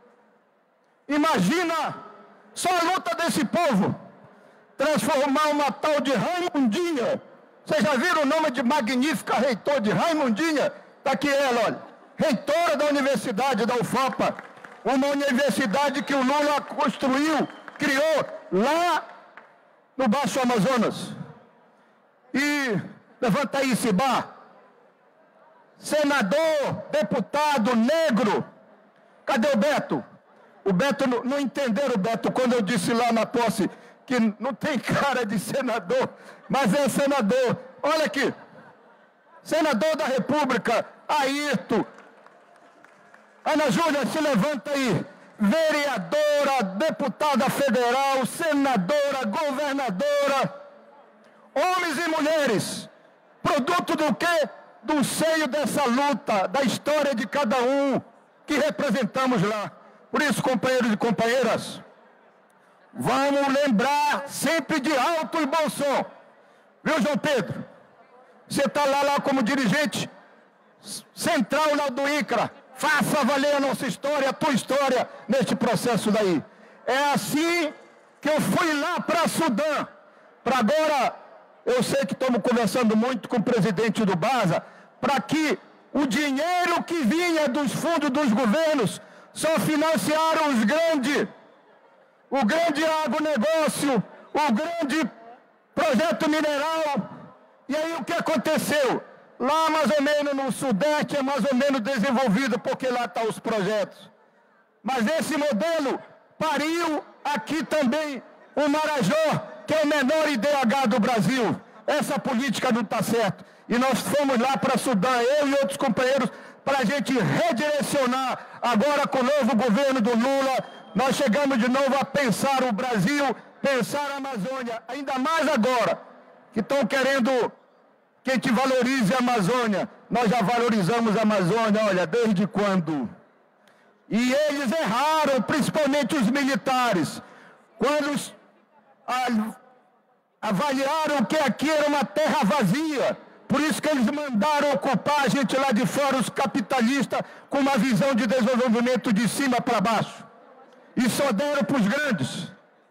[SPEAKER 14] Imagina só a luta desse povo, transformar uma tal de Raimundinha. Vocês já viram o nome de magnífica reitora de Raimundinha? Está aqui ela, olha. Reitora da Universidade da U F A P A, uma universidade que o Lula construiu, criou lá no Baixo Amazonas. E levanta aí, Cibá. Senador, deputado negro. Cadê o Beto? O Beto, não, não entenderam o Beto quando eu disse lá na posse que não tem cara de senador, mas é senador. Olha aqui. Senador da República, Ayrton. Ana Júlia, se levanta aí. Vereadora, deputada federal, senadora, governadora. Homens e mulheres. Produto do quê? Do seio dessa luta, da história de cada um que representamos lá. Por isso, companheiros e companheiras, vamos lembrar sempre de alto e bom som. Viu, João Pedro? Você está lá, lá como dirigente central lá do INCRA. Faça valer a nossa história, a tua história neste processo daí. É assim que eu fui lá para Sudã. Para agora, eu sei que estamos conversando muito com o presidente do BASA, para que o dinheiro que vinha dos fundos dos governos só financiaram os grandes, o grande agronegócio, o grande projeto mineral. E aí o que aconteceu? Lá mais ou menos no Sudeste é mais ou menos desenvolvido, porque lá estão os projetos. Mas esse modelo pariu aqui também o Marajó, que é o menor I D H do Brasil. Essa política não está certa. E nós fomos lá para Sudã, eu e outros companheiros, para a gente redirecionar. Agora com o novo governo do Lula, nós chegamos de novo a pensar o Brasil, pensar a Amazônia, ainda mais agora, que estão querendo que a gente valorize a Amazônia. Nós já valorizamos a Amazônia, olha, desde quando? E eles erraram, principalmente os militares, quando os, a, avaliaram que aqui era uma terra vazia. Por isso que eles mandaram ocupar a gente lá de fora, os capitalistas, com uma visão de desenvolvimento de cima para baixo. E só deram para os grandes.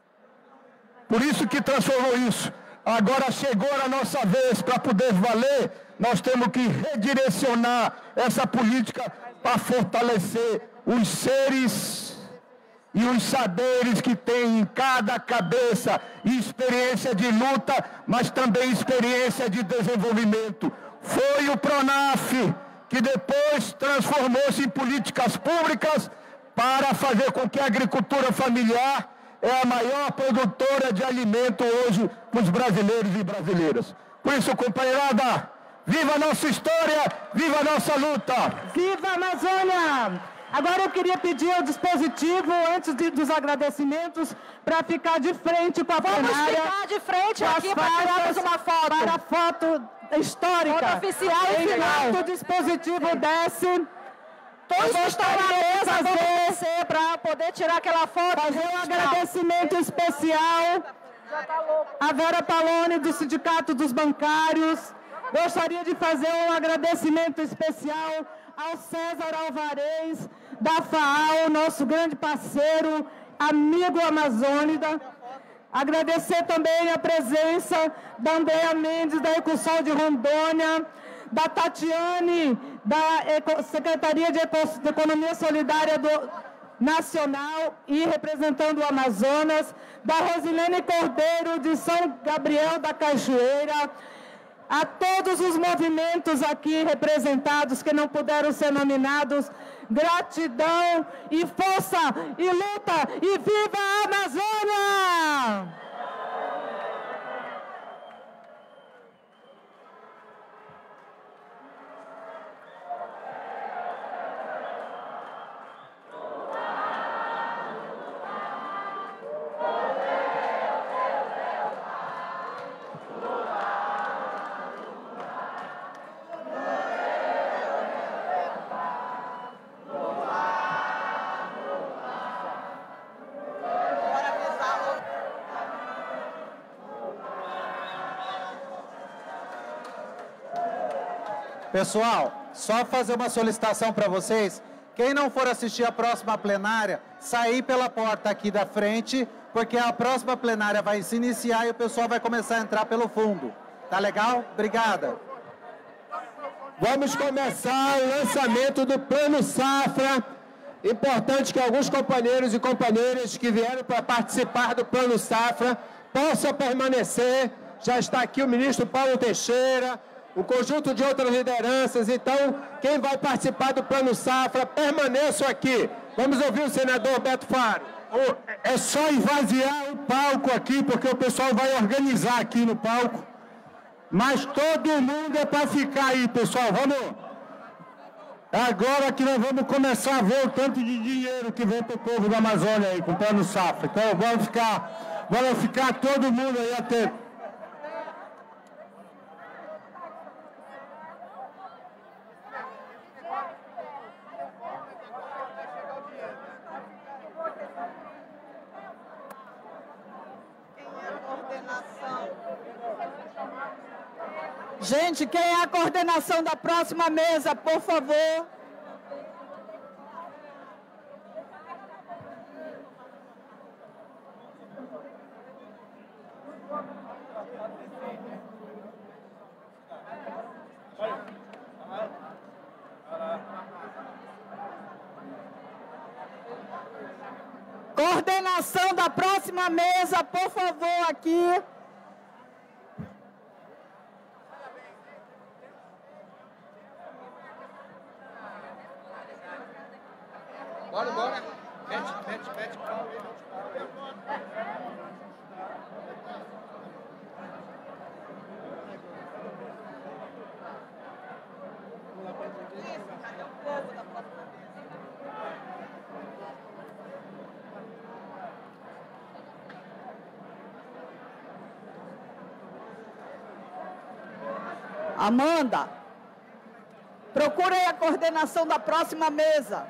[SPEAKER 14] Por isso que transformou isso. Agora chegou a nossa vez para poder valer, nós temos que redirecionar essa política para fortalecer os seres e os saberes que tem em cada cabeça, experiência de luta, mas também experiência de desenvolvimento. Foi o PRONAF que depois transformou-se em políticas públicas para fazer com que a agricultura familiar é a maior produtora de alimento hoje para os brasileiros e brasileiras. Por isso, companheirada, viva a nossa história, viva a nossa luta!
[SPEAKER 2] Viva a Amazônia! Agora eu queria pedir ao dispositivo, antes de, dos agradecimentos, para ficar de frente com a
[SPEAKER 3] Vamos
[SPEAKER 2] plenária.
[SPEAKER 3] Vamos ficar de frente aqui para tirarmos uma foto.
[SPEAKER 2] Para a foto histórica.
[SPEAKER 3] Foto oficial e final.
[SPEAKER 2] Enquanto o dispositivo desce,
[SPEAKER 3] todos que estão na mesa vão descer para poder tirar aquela foto.
[SPEAKER 2] Fazer um agradecimento especial à Vera Palone, do Sindicato dos Bancários. Gostaria de fazer um agradecimento especial ao César Alvarez, da FAAL, nosso grande parceiro, amigo amazônida. Agradecer também a presença da Andréa Mendes, da Ecosol de Rondônia, da Tatiane, da Eco Secretaria de, Eco de Economia Solidária do Nacional e representando o Amazonas, da Rosilene Cordeiro, de São Gabriel da Cachoeira, a todos os movimentos aqui representados que não puderam ser nominados, gratidão e força e luta e viva a Amazônia!
[SPEAKER 17] Pessoal, só fazer uma solicitação para vocês. Quem não for assistir a próxima plenária, sair pela porta aqui da frente, porque a próxima plenária vai se iniciar e o pessoal vai começar a entrar pelo fundo. Tá legal? Obrigada.
[SPEAKER 18] Vamos começar o lançamento do Plano Safra. Importante que alguns companheiros e companheiras que vieram para participar do Plano Safra possam permanecer. Já está aqui o ministro Paulo Teixeira, o conjunto de outras lideranças. Então, quem vai participar do Plano Safra, permaneçam aqui. Vamos ouvir o senador Beto Faro.
[SPEAKER 6] É só esvaziar o palco aqui, porque o pessoal vai organizar aqui no palco. Mas todo mundo é para ficar aí, pessoal. Vamos. Agora que nós vamos começar a ver o tanto de dinheiro que vem para o povo da Amazônia aí, com o Plano Safra. Então, vamos ficar, vamos ficar todo mundo aí atento.
[SPEAKER 11] Gente, quem é a coordenação da próxima mesa, por favor? Coordenação da próxima mesa, por favor, aqui.
[SPEAKER 9] Bora, bora. Mete, mete, mete.
[SPEAKER 11] Amanda, procure aí a coordenação da próxima mesa.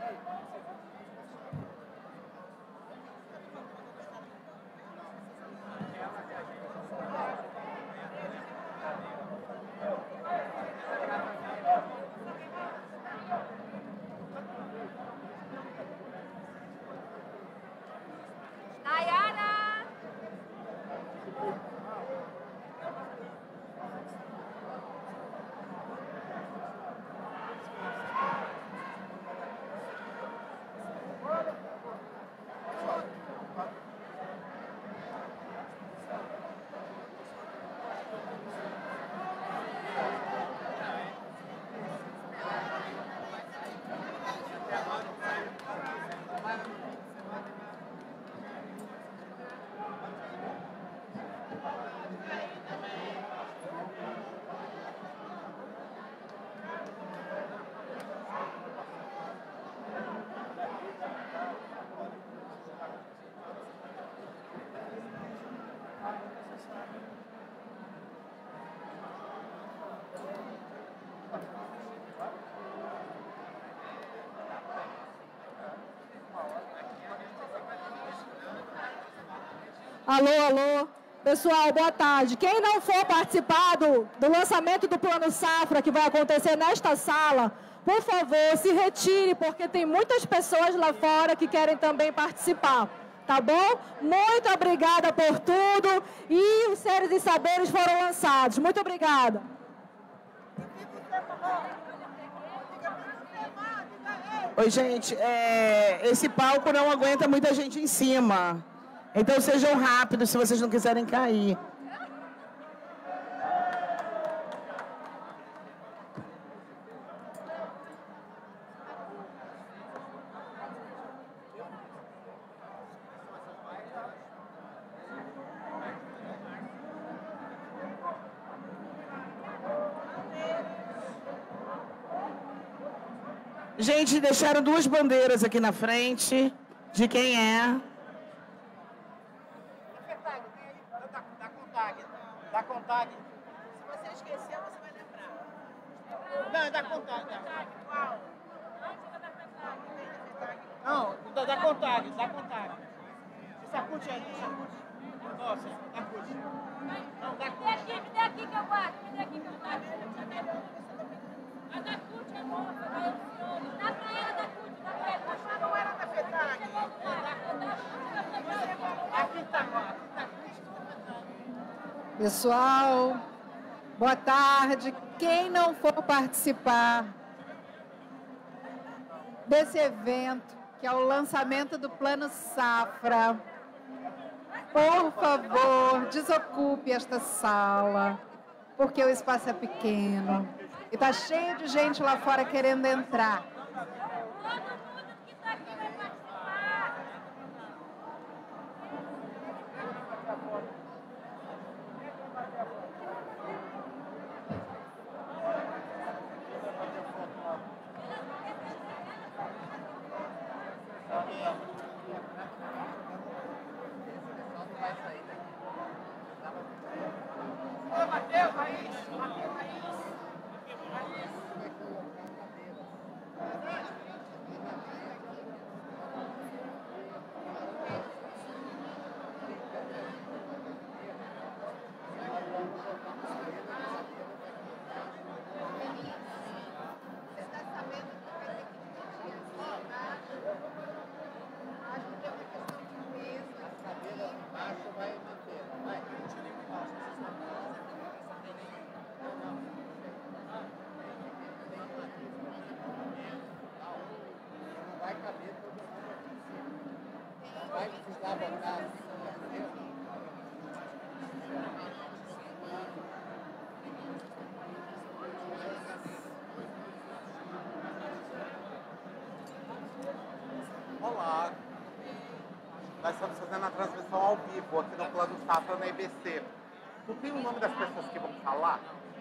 [SPEAKER 3] Alô, alô. Pessoal, boa tarde. Quem não for participar do, do lançamento do Plano Safra, que vai acontecer nesta sala, por favor, se retire, porque tem muitas pessoas lá fora que querem também participar. Tá bom? Muito obrigada por tudo. E os Seres e Saberes foram lançados. Muito obrigada.
[SPEAKER 19] Oi, gente. É, esse palco não aguenta muita gente em cima. Então sejam rápidos se vocês não quiserem cair. Gente, deixaram duas bandeiras aqui na frente. De quem é?
[SPEAKER 20] Da Contag. Se você esqueceu, você vai lembrar. Não, é da Contag. Qual? Não, da, da Contag, da Contag. Se sacude aí, sacude. Nossa, sacude. Não, da Contag. Me dê aqui, me dê aqui que eu guardo. Me dê aqui que eu guardo.
[SPEAKER 21] Pessoal, boa tarde. Quem não for participar desse evento, que é o lançamento do Plano Safra, por favor, desocupe esta sala, porque o espaço é pequeno e está cheio de gente lá fora querendo entrar.
[SPEAKER 22] Olá, nós estamos fazendo a transmissão ao vivo aqui no Plano Safra na I B C. Tu tem o nome das pessoas que vão falar?